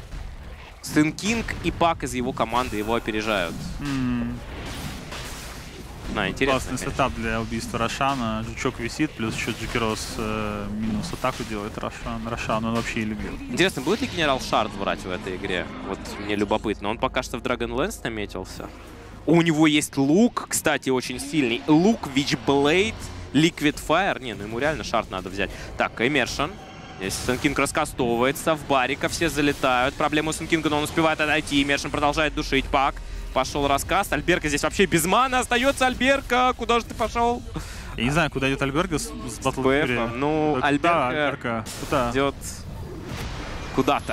Сенкинг и Пак из его команды его опережают. Mm. На, интересно, классный конечно. Сетап для убийства Рошана. Жучок висит, плюс еще Джекерос э, минус атаку делает Рошан. Рошан он вообще и любил. Интересно, будет ли генерал Шард брать в этой игре? Вот мне любопытно. Он пока что в Dragonlance наметился. У него есть лук, кстати, очень сильный. Лук, Вичблейд, Liquid Fire. Не, ну ему реально Шард надо взять. Так, Immersion. Здесь Сенкинг раскастовывается, в Барика все залетают. Проблема у Сенкинга, но он успевает отойти. Immersion продолжает душить Пак. Пошел раскаст. Альберка здесь вообще без маны остается. Альберка, куда же ты пошел? Я не знаю, куда идет Альберка с, с Батл Фьюри. Ну, да, Альберка, да, Альберка. идет куда-то.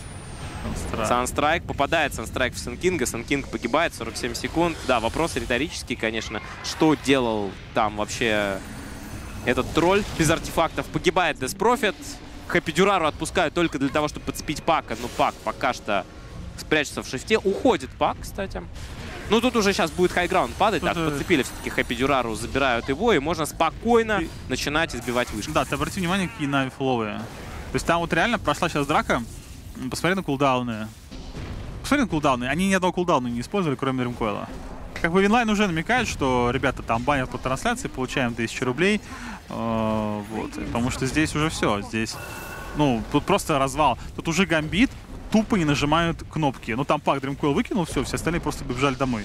Санстрайк. Попадает Санстрайк в Сенкинга. Сенкинг погибает. сорок семь секунд. Да, вопрос риторический, конечно. Что делал там вообще этот тролль без артефактов? Погибает Деспрофит. Хэппи Дюрару отпускают только для того, чтобы подцепить Пака. Но Пак пока что спрячется в шифте. Уходит Пак, кстати. Ну, тут уже сейчас будет хайграунд падать. Так, подцепили все-таки Хэппи Дюрару, забирают его, и можно спокойно и... начинать избивать вышку. Да, ты обрати внимание, какие Нави фловые. То есть там вот реально прошла сейчас драка. Посмотри на кулдауны. Посмотри на кулдауны. Они ни одного кулдауна не использовали, кроме Дримкойла. Как бы Винлайн уже намекает, что ребята там банят по трансляции, получаем тысячу рублей. Э, вот. Потому что здесь уже все. Здесь, ну, тут просто развал. Тут уже Гамбит тупо не нажимают кнопки. Ну, там Пак Дримкойл выкинул, все, все остальные просто бежали домой.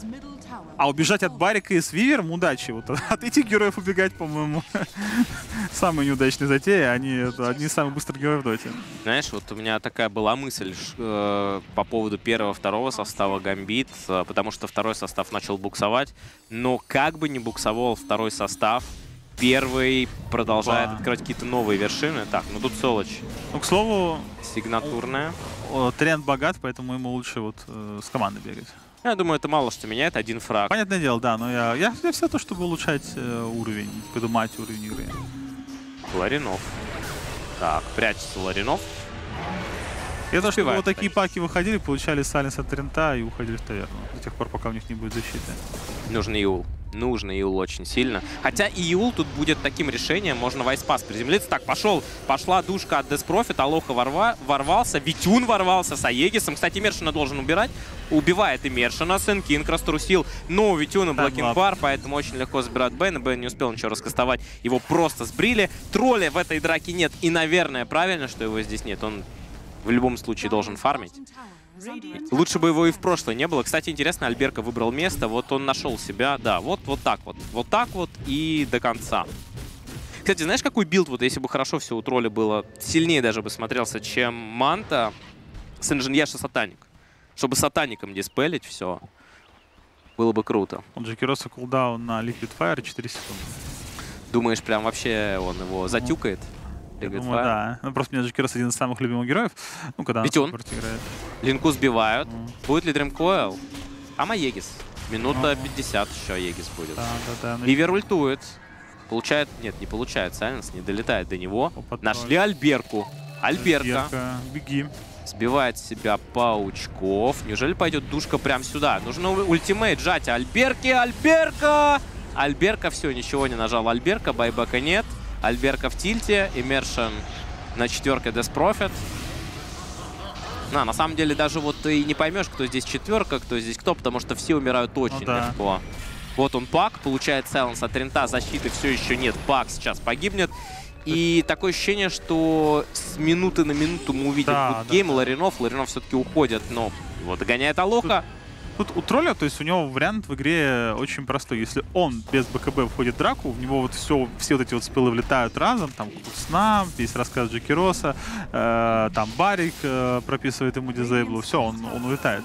А убежать от Барика и с Вивером удачи. Вот от этих героев убегать, по-моему, самая неудачная затея. Они это, одни из самых быстрых героев в доте. Знаешь, вот у меня такая была мысль э, по поводу первого-второго состава Гамбит, э, потому что второй состав начал буксовать. Но как бы ни буксовал второй состав, первый продолжает Ба. открывать какие-то новые вершины. Так, ну тут Солоч. Ну, к слову, сигнатурная. Тренд богат, поэтому ему лучше вот э, с командой бегать. Я думаю, это мало что меняет, один фраг. Понятное дело, да, но я, я, я все то, чтобы улучшать э, уровень, поднимать уровень игры. Ларинов. Так, прячется Ларинов. Я то, чтобы вот такие паки выходили, получали Сайленс от Трента и уходили в таверну. До тех пор, пока у них не будет защиты. Нужен Иул. Нужно Иул очень сильно. Хотя Иул тут будет таким решением. Можно вайспас приземлиться. Так, пошел. Пошла душка от Деспрофит. Алоха ворва, ворвался. Витюн ворвался с Аегисом. Кстати, Имершина должен убирать. Убивает Имершина. Сенкинг раструсил. Но у Витюна блокинг-пар, поэтому очень легко забирает Бэна. Бэн не успел ничего раскастовать. Его просто сбрили. Тролля в этой драке нет. И, наверное, правильно, что его здесь нет. Он в любом случае должен фармить. Лучше бы его и в прошлое не было. Кстати, интересно, Альберка выбрал место, вот он нашел себя, да, вот, вот так вот, вот так вот и до конца. Кстати, знаешь, какой билд, вот если бы хорошо все у тролля было, сильнее даже бы смотрелся, чем Манта с Инженьяша Сатаник. Чтобы Сатаником диспелить все, было бы круто. У Джекироса кулдаун на Liquid Fire четыре секунды. Думаешь, прям вообще он его затюкает? Я думаю, да. Ну, просто у меня Джекирос один из самых любимых героев. Ну, когда Ведь он. он играет. Линку сбивают. Mm. Будет ли Дримкойл? Ама Егис. Минута Oh. пятьдесят еще Егис будет. Да, да, да. Вивер ультует. Получает... Нет, не получает. Сайленс не долетает до него. Опа, Нашли Альберку. Альберка. Альберка. Беги. Сбивает с себя паучков. Неужели пойдет душка прямо сюда? Нужен ультимейт сжатия. Альберки, Альберка! Альберка, все, ничего не нажал Альберка. Байбека нет. Альберка в тильте. Иммершн на четверке Death Prophet. На, на самом деле даже вот ты не поймешь, кто здесь четверка, кто здесь кто, потому что все умирают очень ну, да. легко. Вот он Пак, получает сайленс от Трента, защиты все еще нет. Пак сейчас погибнет. И такое ощущение, что с минуты на минуту мы увидим да, гейм да, Ларинов. Ларинов все-таки уходят, но его догоняет Алоха. Тут, тут у тролля, то есть у него вариант в игре очень простой. Если он без БКБ входит в драку, в него вот все, все вот эти вот спылы влетают разом. Там Сна, есть рассказ Джекироса, э, там Барик э, прописывает ему дизейблу. Все, он, он улетает.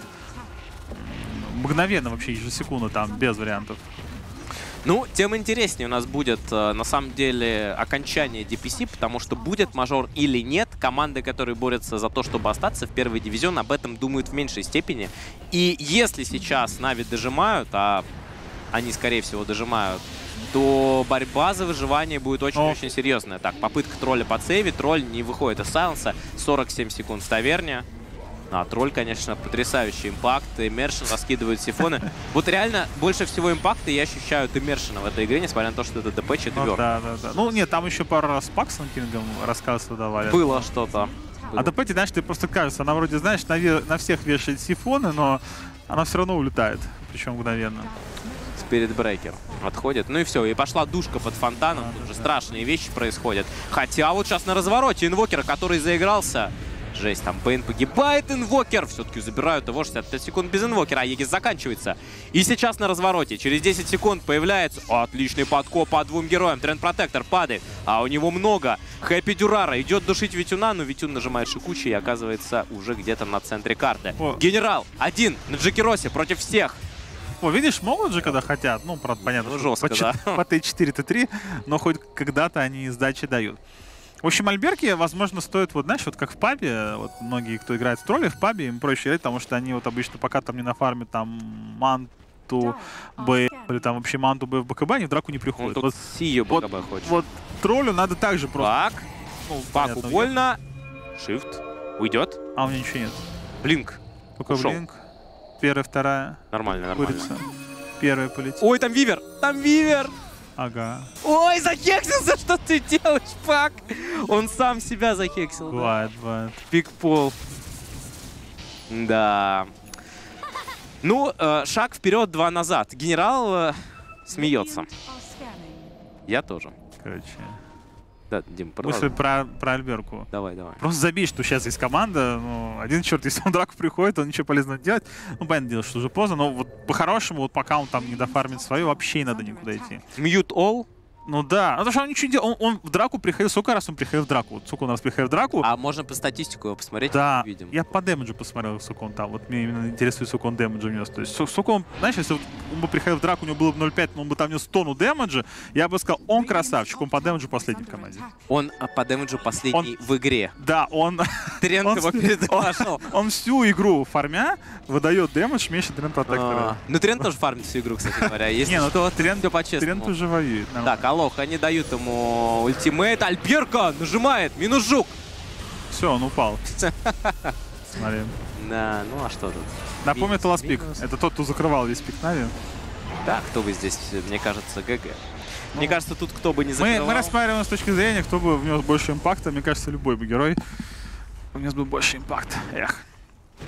Мгновенно вообще, ежесекундно там, без вариантов. Ну, тем интереснее у нас будет, на самом деле, окончание ди пи си, потому что будет мажор или нет, команды, которые борются за то, чтобы остаться в первый дивизион, об этом думают в меньшей степени. И если сейчас Нави дожимают, а они, скорее всего, дожимают, то борьба за выживание будет очень-очень серьезная. Так, попытка тролля подсейвить, тролль не выходит из сайленса, сорок семь секунд в таверне. А тролль, конечно, потрясающий импакт. Иммершн раскидывает сифоны. Вот реально больше всего импакта я ощущаю от Иммершна в этой игре, несмотря на то, что это ДП четвертый. Ну, да, да, да. Ну, нет, там еще пару раз с Паксонкингом рассказы давали. Было что-то. А ДП, знаешь, ты просто кажется, она вроде, знаешь, на, на всех вешает сифоны, но она все равно улетает. Причем мгновенно. Спирит Брейкер отходит. Ну и все, и пошла душка под фонтаном. Тут же страшные вещи происходят. Хотя вот сейчас на развороте Инвокера, который заигрался. Жесть, там Бэйн погибает, Инвокер. Все-таки забирают его, шестьдесят пять секунд без Инвокера, а Егис заканчивается. И сейчас на развороте, через десять секунд появляется отличный подкоп по двум героям. Тренд Протектор падает, а у него много. Хэппи Дюрара идет душить Витюна, но Витюн нажимает Шикучи и оказывается уже где-то на центре карты. О. Генерал один на Джекиросе против всех. О, видишь, могут же, когда хотят. Ну, правда, понятно, ну, жестко, по, да. по Т четыре, Т три, но хоть когда-то они сдачи дают. В общем, Альберки, возможно, стоит, вот знаешь, вот как в пабе, вот многие, кто играет в тролли, в пабе, им проще играть, потому что они вот обычно пока там не на фарме, там, Манту, Б, или там вообще Манту, Б в БКБ, они в драку не приходят. Вот, вот Сию БКБ вот, хочет. Вот троллю надо также просто... Пак, ну, Паку больно. Shift, уйдет. А у меня ничего нет. Блинк. Только Ушел. Блинк. Первая, вторая. Нормально, нормально. Курица. Первая полетит. Ой, там Вивер! Там Вивер! Ага. Ой, захексился, что ты делаешь, Пак? Он сам себя захексил. Бывает, да? бывает. Пикпол. Да. Ну, э, шаг вперед, два назад. Генерал э, смеется. Я тоже. Короче. Да, Дим, Мысль продолжай. про, про Альберку. Давай, давай. Просто забей, что сейчас есть команда. Ну, один черт, если он в драку приходит, он ничего полезного не делает. Ну, понятное дело, что уже поздно, но вот по-хорошему, вот пока он там не дофармит свое, вообще не надо никуда идти. Мьют all. Ну да, потому что он ничего не делал. Он, он в драку приходил, сколько раз он приходил в драку? Вот сколько он раз приходил в драку? А можно по статистику его посмотреть? Да, Видим. я по дэмэджу посмотрел, сколько он там. Вот мне именно интересует, сколько он дэмэджа внес. То есть, сколько он, знаешь, если вот он бы приходил в драку, у него было бы ноль пять, но он бы там внес тонну дэмэджа, я бы сказал, он красавчик, он по дэмэджу последний в команде. Он а, по дэмэджу последний Он- в игре. Да, он... Трент он его с- передошел. Он всю игру фармя выдает дэмэдж меньше Тренд Протектора. А, Ну, Трент тоже фармит всю игру, кстати говоря. Если Не, ну что, Тренд, все по-честному. Тренд уже воюет. нормально. Так, Алох, они дают ему ультимейт. Альберка нажимает. Минус жук. Все, он упал. Смотри. Да, ну а что тут? Напомню, Минус, это ласпик. минус. Это тот, кто закрывал весь пик Нави. Да, кто бы здесь, мне кажется, ГГ. Мне кажется, тут кто бы не Мы, закрывал. мы рассматриваем с точки зрения, кто бы внес больше импакта. Мне кажется, любой бы герой внес бы больше импакт. Эх.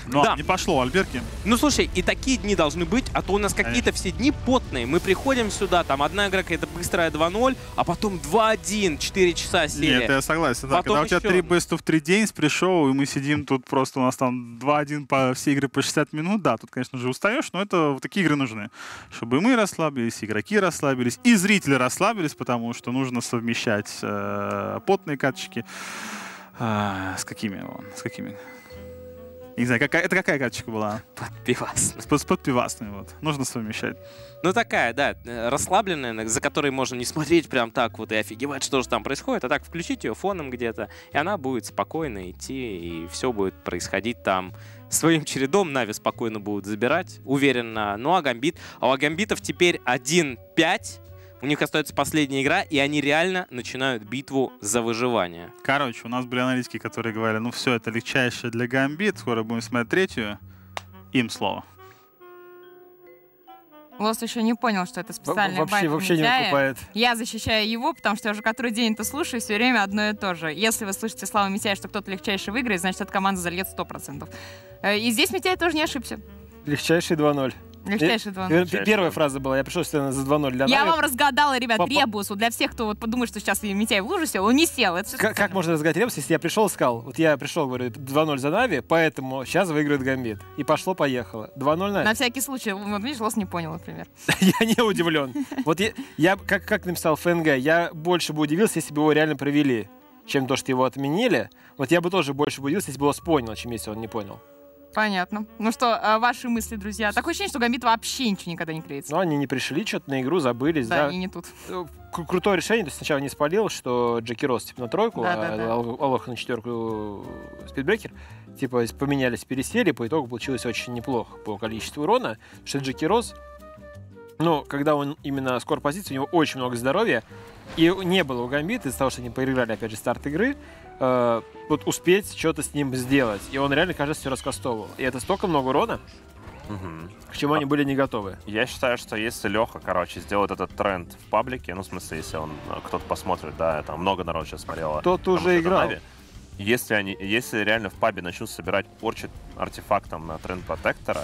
Но Да. не пошло, Альберки. Ну, слушай, и такие дни должны быть, а то у нас какие-то все дни потные. Мы приходим сюда, там одна игра какая-то быстрая два ноль, а потом два один, четыре часа серия. Нет, я согласен. Да, Потом когда у тебя еще три одна. best of три день пришел, и мы сидим тут просто, у нас там два один по все игры по шестьдесят минут, да, тут, конечно же, устаешь, но это вот такие игры нужны. Чтобы мы расслабились, игроки расслабились, и зрители расслабились, потому что нужно совмещать э, потные каточки. А, с какими? Вон, с какими? Я не знаю, какая, это какая каточка была? Пивас. С, под- с подпивасной, вот. Нужно совмещать. Ну, такая, да, э, расслабленная, за которой можно не смотреть прям так вот и офигевать, что же там происходит, а так включить ее фоном где-то, и она будет спокойно идти, и все будет происходить там своим чередом. Нави спокойно будут забирать, уверенно. Ну, а Гамбит... А у Гамбитов теперь один пять. У них остается последняя игра, и они реально начинают битву за выживание. Короче, у нас были аналитики, которые говорили, ну все, это легчайшее для Гамбит, скоро будем смотреть третью. Им слово. Лос еще не понял, что это специальный Вообще, байт вообще не Митяя. выкупает. Я защищаю его, потому что я уже который день это слушаю, все время одно и то же. Если вы слышите славу Митяя, что кто-то легчайший выиграет, значит, эта команда зальет сто процентов. Э, И здесь Митяй тоже не ошибся. Легчайший два ноль. Легчайший два ноль. П- Первая фраза была, я пришел сюда за два ноль для Я Нави. вам разгадала, ребят, Папа. ребус. Вот для всех, кто вот подумает, что сейчас Митяй в лужу сел, он не сел. Это всё Как, как специально. можно разгадать ребус, если я пришел и сказал, вот я пришел, говорю, два ноль за Нави, поэтому сейчас выиграет Гамбит. И пошло-поехало. два ноль Нави. На всякий случай, вот видишь, Лос не понял, например. Я не удивлен. Вот я, я как, как написал ФНГ, я больше бы удивился, если бы его реально провели, чем то, что его отменили. Вот я бы тоже больше бы удивился, если бы Лос понял, чем если он не понял. Понятно. Ну что, а ваши мысли, друзья? Такое ощущение, что Гамбит вообще ничего никогда не клеится. Но они не пришли, что-то на игру забылись, Да, да. и не тут. Кру- Крутое решение, то есть сначала не спалил, что Джеки Росс типа на тройку, Да, а да, да. Ал- Алох на четверку спидбрекер. Типа поменялись, пересели, по итогу получилось очень неплохо по количеству урона, что Джеки Росс, ну, когда он именно скор позиции, у него очень много здоровья, и не было у Гамбита из-за того, что они проиграли, опять же, старт игры, э, вот успеть что-то с ним сделать. И он реально, кажется, все раскастовывал. И это столько много урона, Мгм. к чему они были не готовы. Я считаю, что если Леха, короче, сделает этот тренд в паблике, ну, в смысле, если он э, кто-то посмотрит, да, там много народу сейчас смотрело. Тот потому уже что это играл. Нави. Если они, если реально в пабе начнут собирать порчи артефактом на тренд протектора,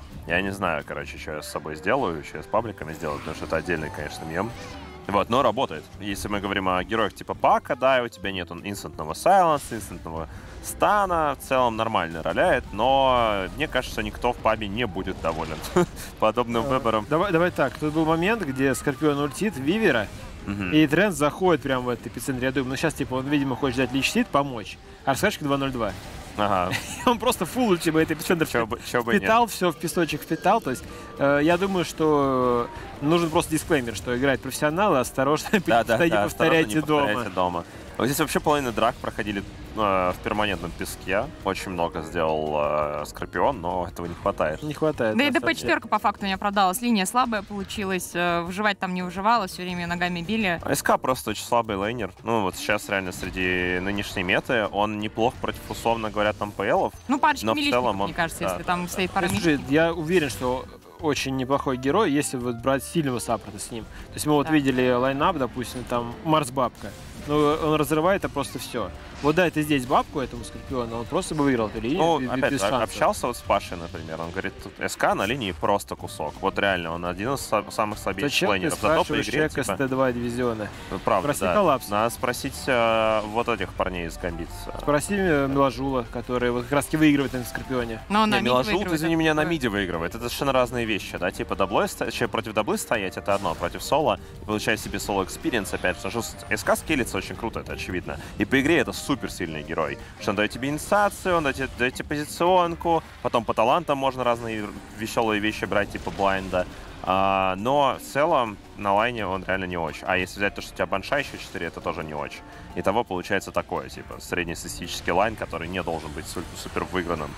я не знаю, короче, что я с собой сделаю, что я с пабликами сделаю, потому что это отдельный, конечно, мем. Вот, но работает. Если мы говорим о героях типа Пака, да, и у тебя нет инстантного сайленса, инстантного стана, в целом нормально роляет, но мне кажется, никто в пабе не будет доволен подобным выбором. Давай, давай так, тут был момент, где Скорпион ультит Вивера, Мгм. и Тренд заходит прямо в этот эпицентр. Я думаю, ну сейчас, типа, он, видимо, хочет взять лич-сит, помочь. А Арсашка два ноль два. Ага. И он просто фулл ультима этот эпицентр Чё бы, чё бы нет. впитал, все в песочек впитал. То есть э, я думаю, что нужен просто дисклеймер, что играет профессионалы, осторожно, Да, да, стоите, да, повторяйте осторожно, не дома. повторяйте дома. Вот здесь вообще половина драк проходили э, в перманентном песке. Очень много сделал э, Скорпион, но этого не хватает. Не хватает. Да и на самом деле. ДП-четверка по факту не оправдалась. Линия слабая получилась, э, выживать там не выживала, все время ногами били. СК просто очень слабый лейнер. Ну вот сейчас реально среди нынешней меты он неплох против, условно говоря, там ПЛов. Ну, парочка Но в милишников, целом он- мне кажется, да, если да, там да. стоит пара Слушай, милишников. я уверен, что очень неплохой герой, если вот брать сильного саппорта с ним. То есть мы вот Да. видели лайнап, допустим, там Марс Бабка. Ну, он разрывает, а просто все. Вот дай ты здесь бабку этому Скорпиону, он просто бы выиграл эту линию Ну, без, опять без же, шансов. общался вот с Пашей, например. Он говорит, тут СК на линии просто кусок. Вот реально, он один из са- самых слабейших Зачем ты лейнеров. Зато по спрашиваешь игре, человека типа, с Т два дивизиона? ну, правда, Спроси да. коллапс. Надо спросить э, вот этих парней из Гамбит. Спроси э, Меложула, который вот как раз таки выигрывает на Скорпионе. Но он на Не, мид Меложул, выигрывает, извини это меня, на такое. миде выигрывает. Это совершенно разные вещи, да? Типа даблой, ста- че, против даблы стоять — это одно, против соло и получать себе соло-экспириенс опять, потому что СК скелится очень круто, это очевидно. И по игре это супер сильный герой. Что он дает тебе инициацию, он дает тебе, дает тебе позиционку, потом по талантам можно разные веселые вещи брать, типа блайнда. А, но в целом на лайне он реально не очень. А если взять то, что у тебя банша еще четыре, это тоже не очень. Итого получается такое, типа, среднестатистический лайн, который не должен быть су- супер выигранным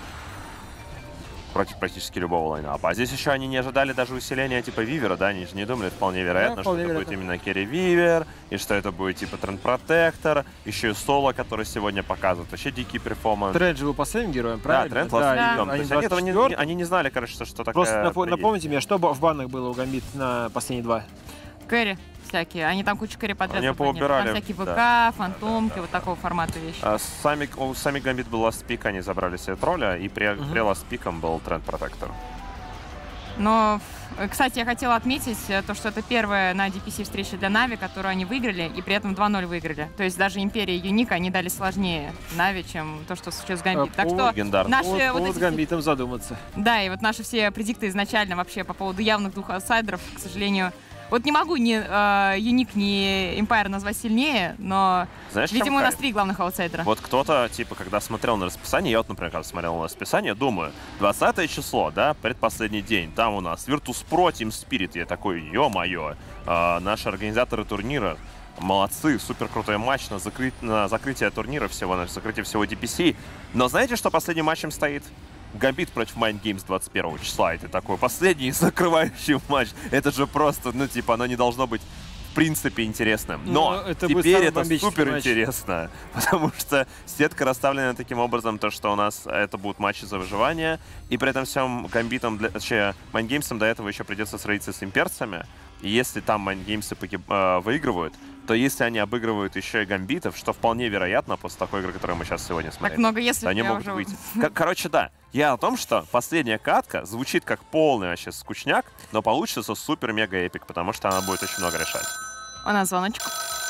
против практически любого лайнапа. А здесь еще они не ожидали даже усиления типа Вивера, да? Они же не думали, вполне вероятно, Да, вполне что это вероятно. будет именно Керри Вивер, и что это будет типа Тренд Протектор, еще и Соло, который сегодня показывает. Вообще дикий перформанс. Тренд же был последним героем, Да, правильно? Тренд Да. ластом. То они есть они, этого не, двадцать четвёртый. они не знали, короче, что, что такое. Просто напо- придет. напомните мне, что б- в банах было у Гамбит на последние два? Кэрри всякие. Они там кучу кэрри подряд Они запланировали. поубирали, Там всякие ВК, да. фантомки, Да, да, вот да. такого формата вещи. А сами, у сами Гамбит был Last Pick, они забрали себе тролля, и при, Мгм. при Last Pick'ом был Тренд Протектор. Но, э, кстати, я хотела отметить э, то, что это первая на ди пи си встреча для Нави, которую они выиграли, и при этом два ноль выиграли. То есть даже Империя и Юника они дали сложнее Нави, чем то, что случилось с Гамбит. А, Так повод- что Легендарно. наши Повод, вот повод эти... Гамбитом задуматься. Да, и вот наши все предикты изначально вообще по поводу явных двух аутсайдеров, к сожалению... Вот не могу ни э, Юник, ни Empire назвать сильнее, но, Знаешь, в видимо, чем у нас кайф? три главных аутсайдера. Вот кто-то, типа, когда смотрел на расписание, я вот, например, когда смотрел на расписание, думаю, двадцатое число, да, предпоследний день, там у нас Virtus.pro, Team Spirit, я такой, ё-моё, а, наши организаторы турнира, молодцы, супер крутой матч на, закры- на закрытие турнира всего, на закрытие всего ди пи си. Но знаете, что последним матчем стоит? Гамбит против Mind Games двадцать первого числа. Это такой последний закрывающий матч. Это же просто, ну, типа, оно не должно быть в принципе интересным. Но Ну, это будет теперь самый это бомбический супер матч. интересно, потому что сетка расставлена таким образом, то, что у нас это будут матчи за выживание, и при этом всем Гамбитом, для, точнее, Mind Games'ам до этого еще придется сразиться с имперцами. И если там Mind Games'ы погиб- э, выигрывают, то если они обыгрывают еще и Гамбитов, что вполне вероятно после такой игры, которую мы сейчас сегодня Так смотрели, много если то они я могут уже... выйти. К- Короче, да. Я о том, что последняя катка звучит как полный вообще скучняк, но получится супер-мега-эпик, потому что она будет очень много решать. У нас звоночек.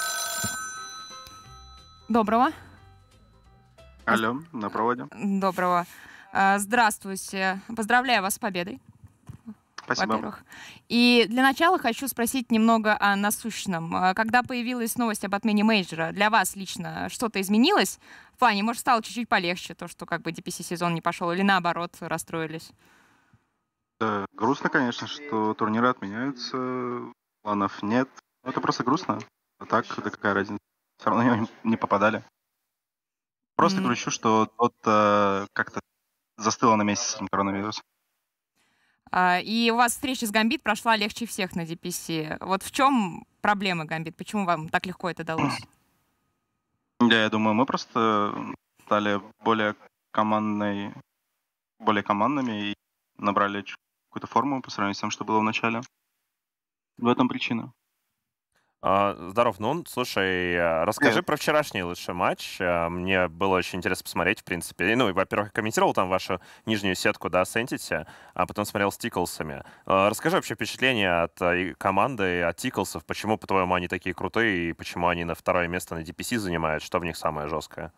Доброго. Алло, на проводе. Доброго. А, Здравствуйте. Поздравляю вас с победой, Спасибо. во-первых. И для начала хочу спросить немного о насущном. А, Когда появилась новость об отмене мейджора, для вас лично что-то изменилось? В плане, может, стало чуть-чуть полегче, то, что как бы ди пи си сезон не пошел, или наоборот, расстроились? Э, грустно, конечно, что турниры отменяются, планов нет. Ну, это просто грустно. А так, да какая разница? Все равно не, не попадали. Просто М. грущу, что тот э, как-то застыло на месте с этим коронавирусом. А, И у вас встреча с Гамбит прошла легче всех на ди пи си. Вот в чем проблема Гамбит? Почему вам так легко это далось? Я, я думаю, мы просто стали более командной, более командными и набрали ч- какую-то форму по сравнению с тем, что было в начале. В этом причина. А, Здоров, Нун. Слушай, а, расскажи Привет. про вчерашний лучший матч. А, Мне было очень интересно посмотреть, в принципе. И, Ну, и, во-первых, я комментировал там вашу нижнюю сетку, да, с Entity, а потом смотрел с Тиклсами. А, Расскажи вообще впечатления от а, и команды, от Тиклсов. Почему, по-твоему, они такие крутые, и почему они на второе место на ди пи си занимают? Что в них самое жесткое?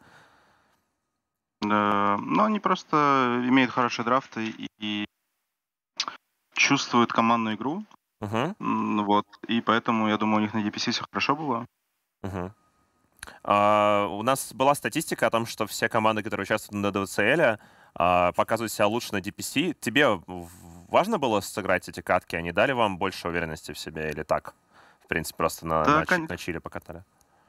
Да, ну, они просто имеют хорошие драфты и, и чувствуют командную игру. Угу. М, Вот. И поэтому, я думаю, у них на ди пи си все хорошо было. Угу. А, у нас была статистика о том, что все команды, которые участвуют на дэ вэ цэ эль, а, показывают себя лучше на ди пи си. Тебе в- важно было сыграть эти катки? Они дали вам больше уверенности в себе или так? В принципе, просто на, Да, на, кон- на чили покатали.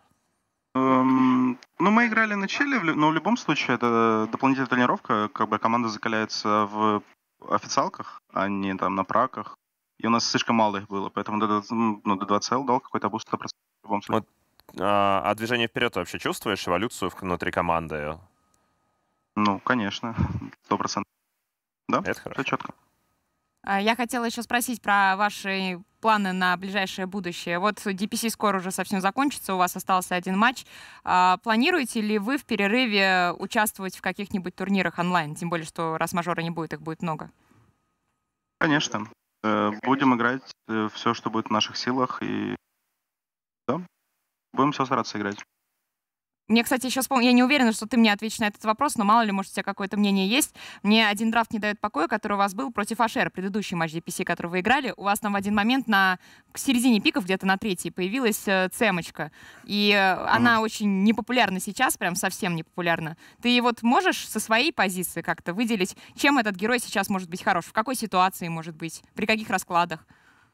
Эм, Ну, мы играли на чиле, в лю- но в любом случае это дополнительная тренировка, как бы команда закаляется в официалках, а не там на праках. И у нас слишком мало их было, поэтому дэ два м, ну, дэ два цэ эл дал какой-то буст сто процентов в любом случае. А, а движение вперед ты вообще чувствуешь, эволюцию в- внутри команды? Ну, конечно, сто процентов. Да, Это все хорошо. четко. А, Я хотела еще спросить про ваши планы на ближайшее будущее. Вот ди пи си скоро уже совсем закончится, у вас остался один матч. А, Планируете ли вы в перерыве участвовать в каких-нибудь турнирах онлайн? Тем более, что раз мажора не будет, их будет много. Конечно. Э, Будем играть все, что будет в наших силах, и да, будем все стараться играть. Мне, кстати, еще вспомнил, я не уверена, что ты мне ответишь на этот вопрос, но мало ли, может, у тебя какое-то мнение есть. Мне один драфт не дает покоя, который у вас был против Ашера, предыдущий матч ди пи си, который вы играли. У вас там в один момент на к середине пиков, где-то на третьей, появилась э, цемочка. И э, она очень непопулярна сейчас, прям совсем непопулярна. Ты вот можешь со своей позиции как-то выделить, чем этот герой сейчас может быть хорош? В какой ситуации может быть? При каких раскладах?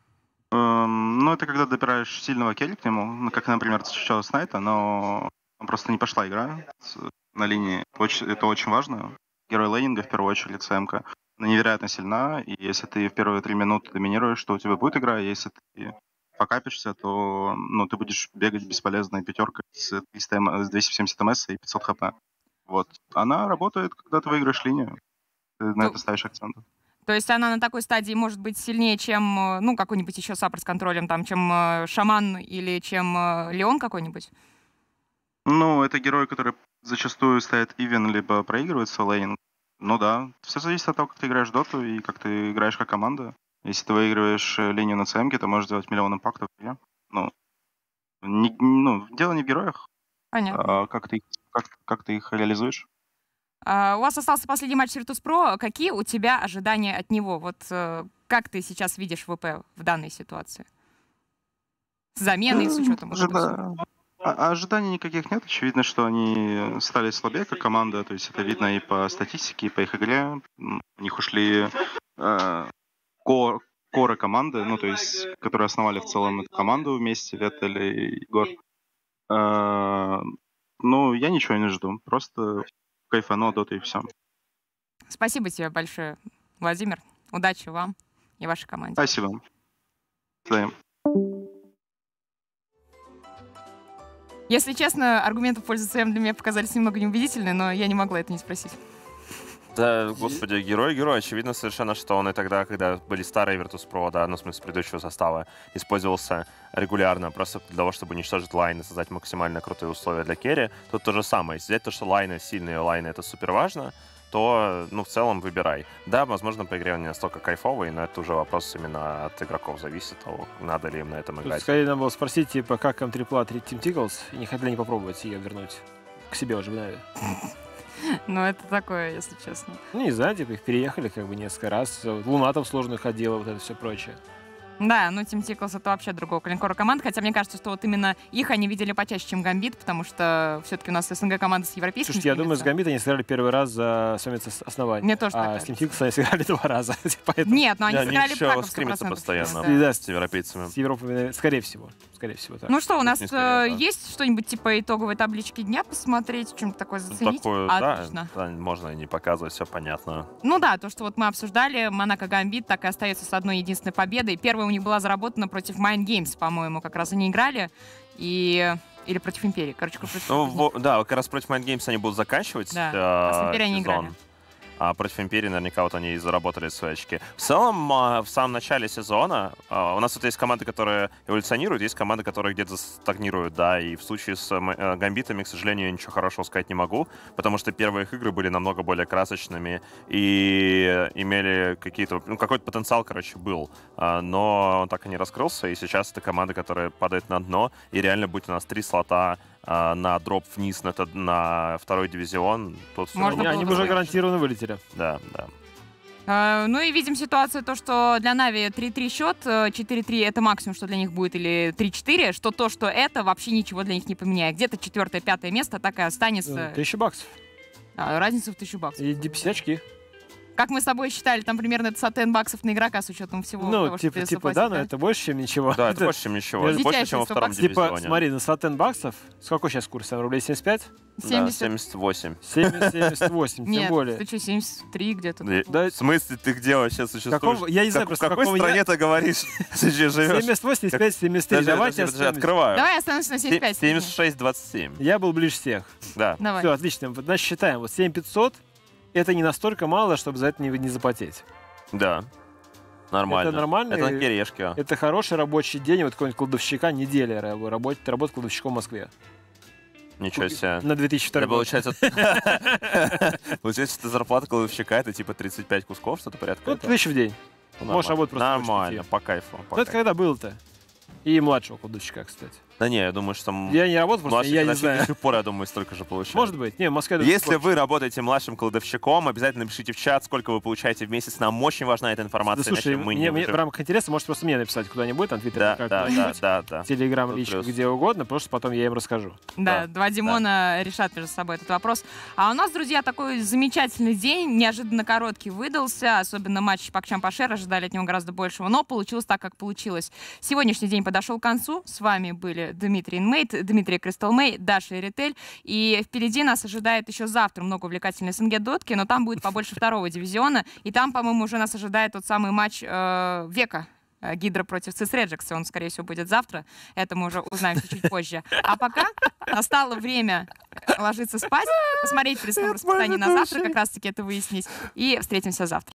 Эм, Ну, это когда добираешь сильного керри к нему, ну, как, например, сейчас с Найта, но просто не пошла игра с- на линии. Очень- это очень важно. Герой лейнинга, в первую очередь, цемка, она невероятно сильна, и если ты в первые три минуты доминируешь, то у тебя будет игра, и если ты покапишься, то ну, ты будешь бегать бесполезной пятеркой с, триста эм- с двести семьдесят эм эс и пятьсот хп. Вот. Она работает, когда ты выиграешь линию. Ты на Ну, это ставишь акцент. То есть она на такой стадии может быть сильнее, чем, э, ну, какой-нибудь еще саппорт с контролем, там, чем э, Шаман или чем э, Леон какой-нибудь? Ну, это герой, который зачастую стоит ивен, либо проигрывает соло-лейнинг. Ну да, все зависит от того, как ты играешь доту и как ты играешь как команда. Если ты выигрываешь э, линию на цемке, ты можешь сделать миллион импактов. в игре. Ну, не- ну, дело не в героях, Понятно. а как ты, их- как, как ты их реализуешь. А, у вас остался последний матч Virtus.pro. Какие у тебя ожидания от него? Вот э, как ты сейчас видишь ВП в данной ситуации? С заменой, с учетом вот этого всего. Ожида- а- Ожиданий никаких нет. Очевидно, что они стали слабее как команда. То есть это видно и по статистике, и по их игре. М, У них ушли э, ко- коры команды, ну, то есть, которые основали в целом эту команду вместе, Ветель и Егор. Э, Ну, я ничего не жду. Просто кайфану от доты и все. Спасибо тебе большое, Владимир. Удачи вам и вашей команде. Спасибо. Взаим. Если честно, аргументы в пользу ЦМ для меня показались немного неубедительны, но я не могла это не спросить. Да, господи, герой, герой. Очевидно совершенно, что он и тогда, когда были старые Virtus.pro, да, ну, в смысле, предыдущего состава, использовался регулярно, просто для того, чтобы уничтожить лайны, создать максимально крутые условия для керри. Тут то же самое. Если взять то, что лайны, сильные лайны, это супер важно, то, ну, в целом выбирай. Да, возможно, по игре он не настолько кайфовый, но это уже вопрос именно от игроков зависит, того, надо ли им на этом Тут играть. скорее надо было спросить, типа, как им трипла Team Tickles, и не хотели не попробовать ее вернуть к себе уже в Нави. Ну, это такое, если честно. Ну, не знаю, типа, их переехали как бы несколько раз. Луна там сложно ходила, вот это все прочее. Да, ну Team Tickles это вообще другого калинкора команд, хотя мне кажется, что вот именно их они видели почаще, чем Гамбит, потому что все-таки у нас СНГ команда с европейским. Слушайте, я думаю, с Гамбит они сыграли первый раз за саммит основания. Мне тоже А так с Team кажется. Tickles они сыграли два раза. Поэтому Нет, но они Да, они сыграли еще паков скримятся сто процентов. постоянно. Да. Да, С европейцами. с Европой, скорее всего. Скорее всего, так. Ну что, у нас Не скорее, э, да. есть что-нибудь типа итоговой таблички дня посмотреть, чем-то такое Ну, заценить? такое, да, Отлично. да, можно и не показывать, все понятно. Ну да, то, что вот мы обсуждали, Монако Гамбит так и остается с одной единственной победой. Первая у них была заработана против Mind Games, по-моему, как раз они играли. И... Или против Империи. Короче, против Ну, Империи. во- да, как раз против Mind Games они будут заканчивать Да, э, а с Империей они сезон. играли. А против Империи наверняка вот они и заработали свои очки. В целом, а, в самом начале сезона а, у нас вот есть команды, которые эволюционируют, есть команды, которые где-то стагнируют, да, и в случае с э, Гамбитами, к сожалению, я ничего хорошего сказать не могу, потому что первые их игры были намного более красочными и имели какие-то, ну, какой-то потенциал, короче, был, А, но он так и не раскрылся, и сейчас это команда, которая падает на дно, и реально будет у нас три слота а, на дроп вниз на, т- на второй дивизион, тут всё Можно Не, было они бы бы уже слышать. гарантированно вылетели. да, да. Э, Ну и видим ситуацию, то, что для Нави три-три счет, э, четыре-три это максимум, что для них будет, или три-четыре, что то, что это вообще ничего для них не поменяет. Где-то четвертое, пятое место так и останется. Тысяча баксов. А, разница в тысячу баксов. И десять очки. Как мы с тобой считали, там примерно сто баксов на игрока с учетом всего Ну, того, что типа, придется типа, платить, да, но это больше, чем ничего. Да, это больше, чем ничего. Это больше, чем во Дичайшие втором сто Типа, дивизионе. смотри, на сто баксов, сколько сейчас курс? Там, рублей семьдесят пять? Да, семьдесят. семьдесят восемь. семьдесят, семьдесят восемь, тем Нет, более. ты что, семьдесят три где-то? Да, Да. В смысле, ты где вообще существуешь? Какого- я не знаю Как- просто, в какой какого я- стране ты говоришь? Ты же живешь? семьдесят восемь, семьдесят пять, семьдесят три. Подожди, Давайте подожди, подожди, остановимся. открываю. Давай остановимся на семьдесят пять. семьдесят шесть двадцать семь. Я был ближе всех. Да. Давай. Все, отлично. Вот, значит, считаем. Вот семь пятьсот это не настолько мало, чтобы за это не, не заплатить. Да. Нормально. Это нормально, Это и- на кирешке. Это хороший рабочий день. Вот какой-нибудь кладовщика неделя раб- работать, работать кладовщиком в Москве. Ничего себе. На две тысячи второй Это год. получается... Получается, что зарплата кладовщика это типа тридцать пять кусков, что-то порядка Ну, этого? тысячу в день. Ну, можешь нормально. работать просто Нормально, больше по кайфу. по Ну, это кайфу. когда было-то? И младшего кладовщика, кстати. Да не, я думаю, что... м- Я не работал, просто младший я не кладовщик знаю. до сих пор, я думаю, столько же получает. Может быть. Не, в Москве... Если вы работаете младшим кладовщиком, обязательно напишите в чат, сколько вы получаете в месяц. Нам очень важна эта Да, информация, слушай, иначе мы мне, не мне в выживем. рамках интереса можете просто мне написать куда-нибудь, там, в Твиттере, Да, как да, да, да, да. Телеграм, Тут личку, плюс. где угодно, просто потом я им расскажу. Да, Да, два Димона решат между собой этот вопрос. А у нас, друзья, такой замечательный день, неожиданно короткий выдался, особенно матч Пакчам-Пашер, ожидали от него гораздо большего, но получилось так, как получилось. Сегодняшний день подошел к концу, с вами были Дмитрий Инмейт, Дмитрий Кристал Мэй, Даша и Ритель, и впереди нас ожидает еще завтра много увлекательной СНГ дотки, но там будет побольше второго дивизиона, и там, по-моему, уже нас ожидает тот самый матч э, века. э, Гидра против Цисреджекса, он, скорее всего, будет завтра. Это мы уже узнаем чуть-чуть позже. А пока настало время ложиться спать, посмотреть перед сном расписание на завтра, как раз-таки это выяснить, и встретимся завтра.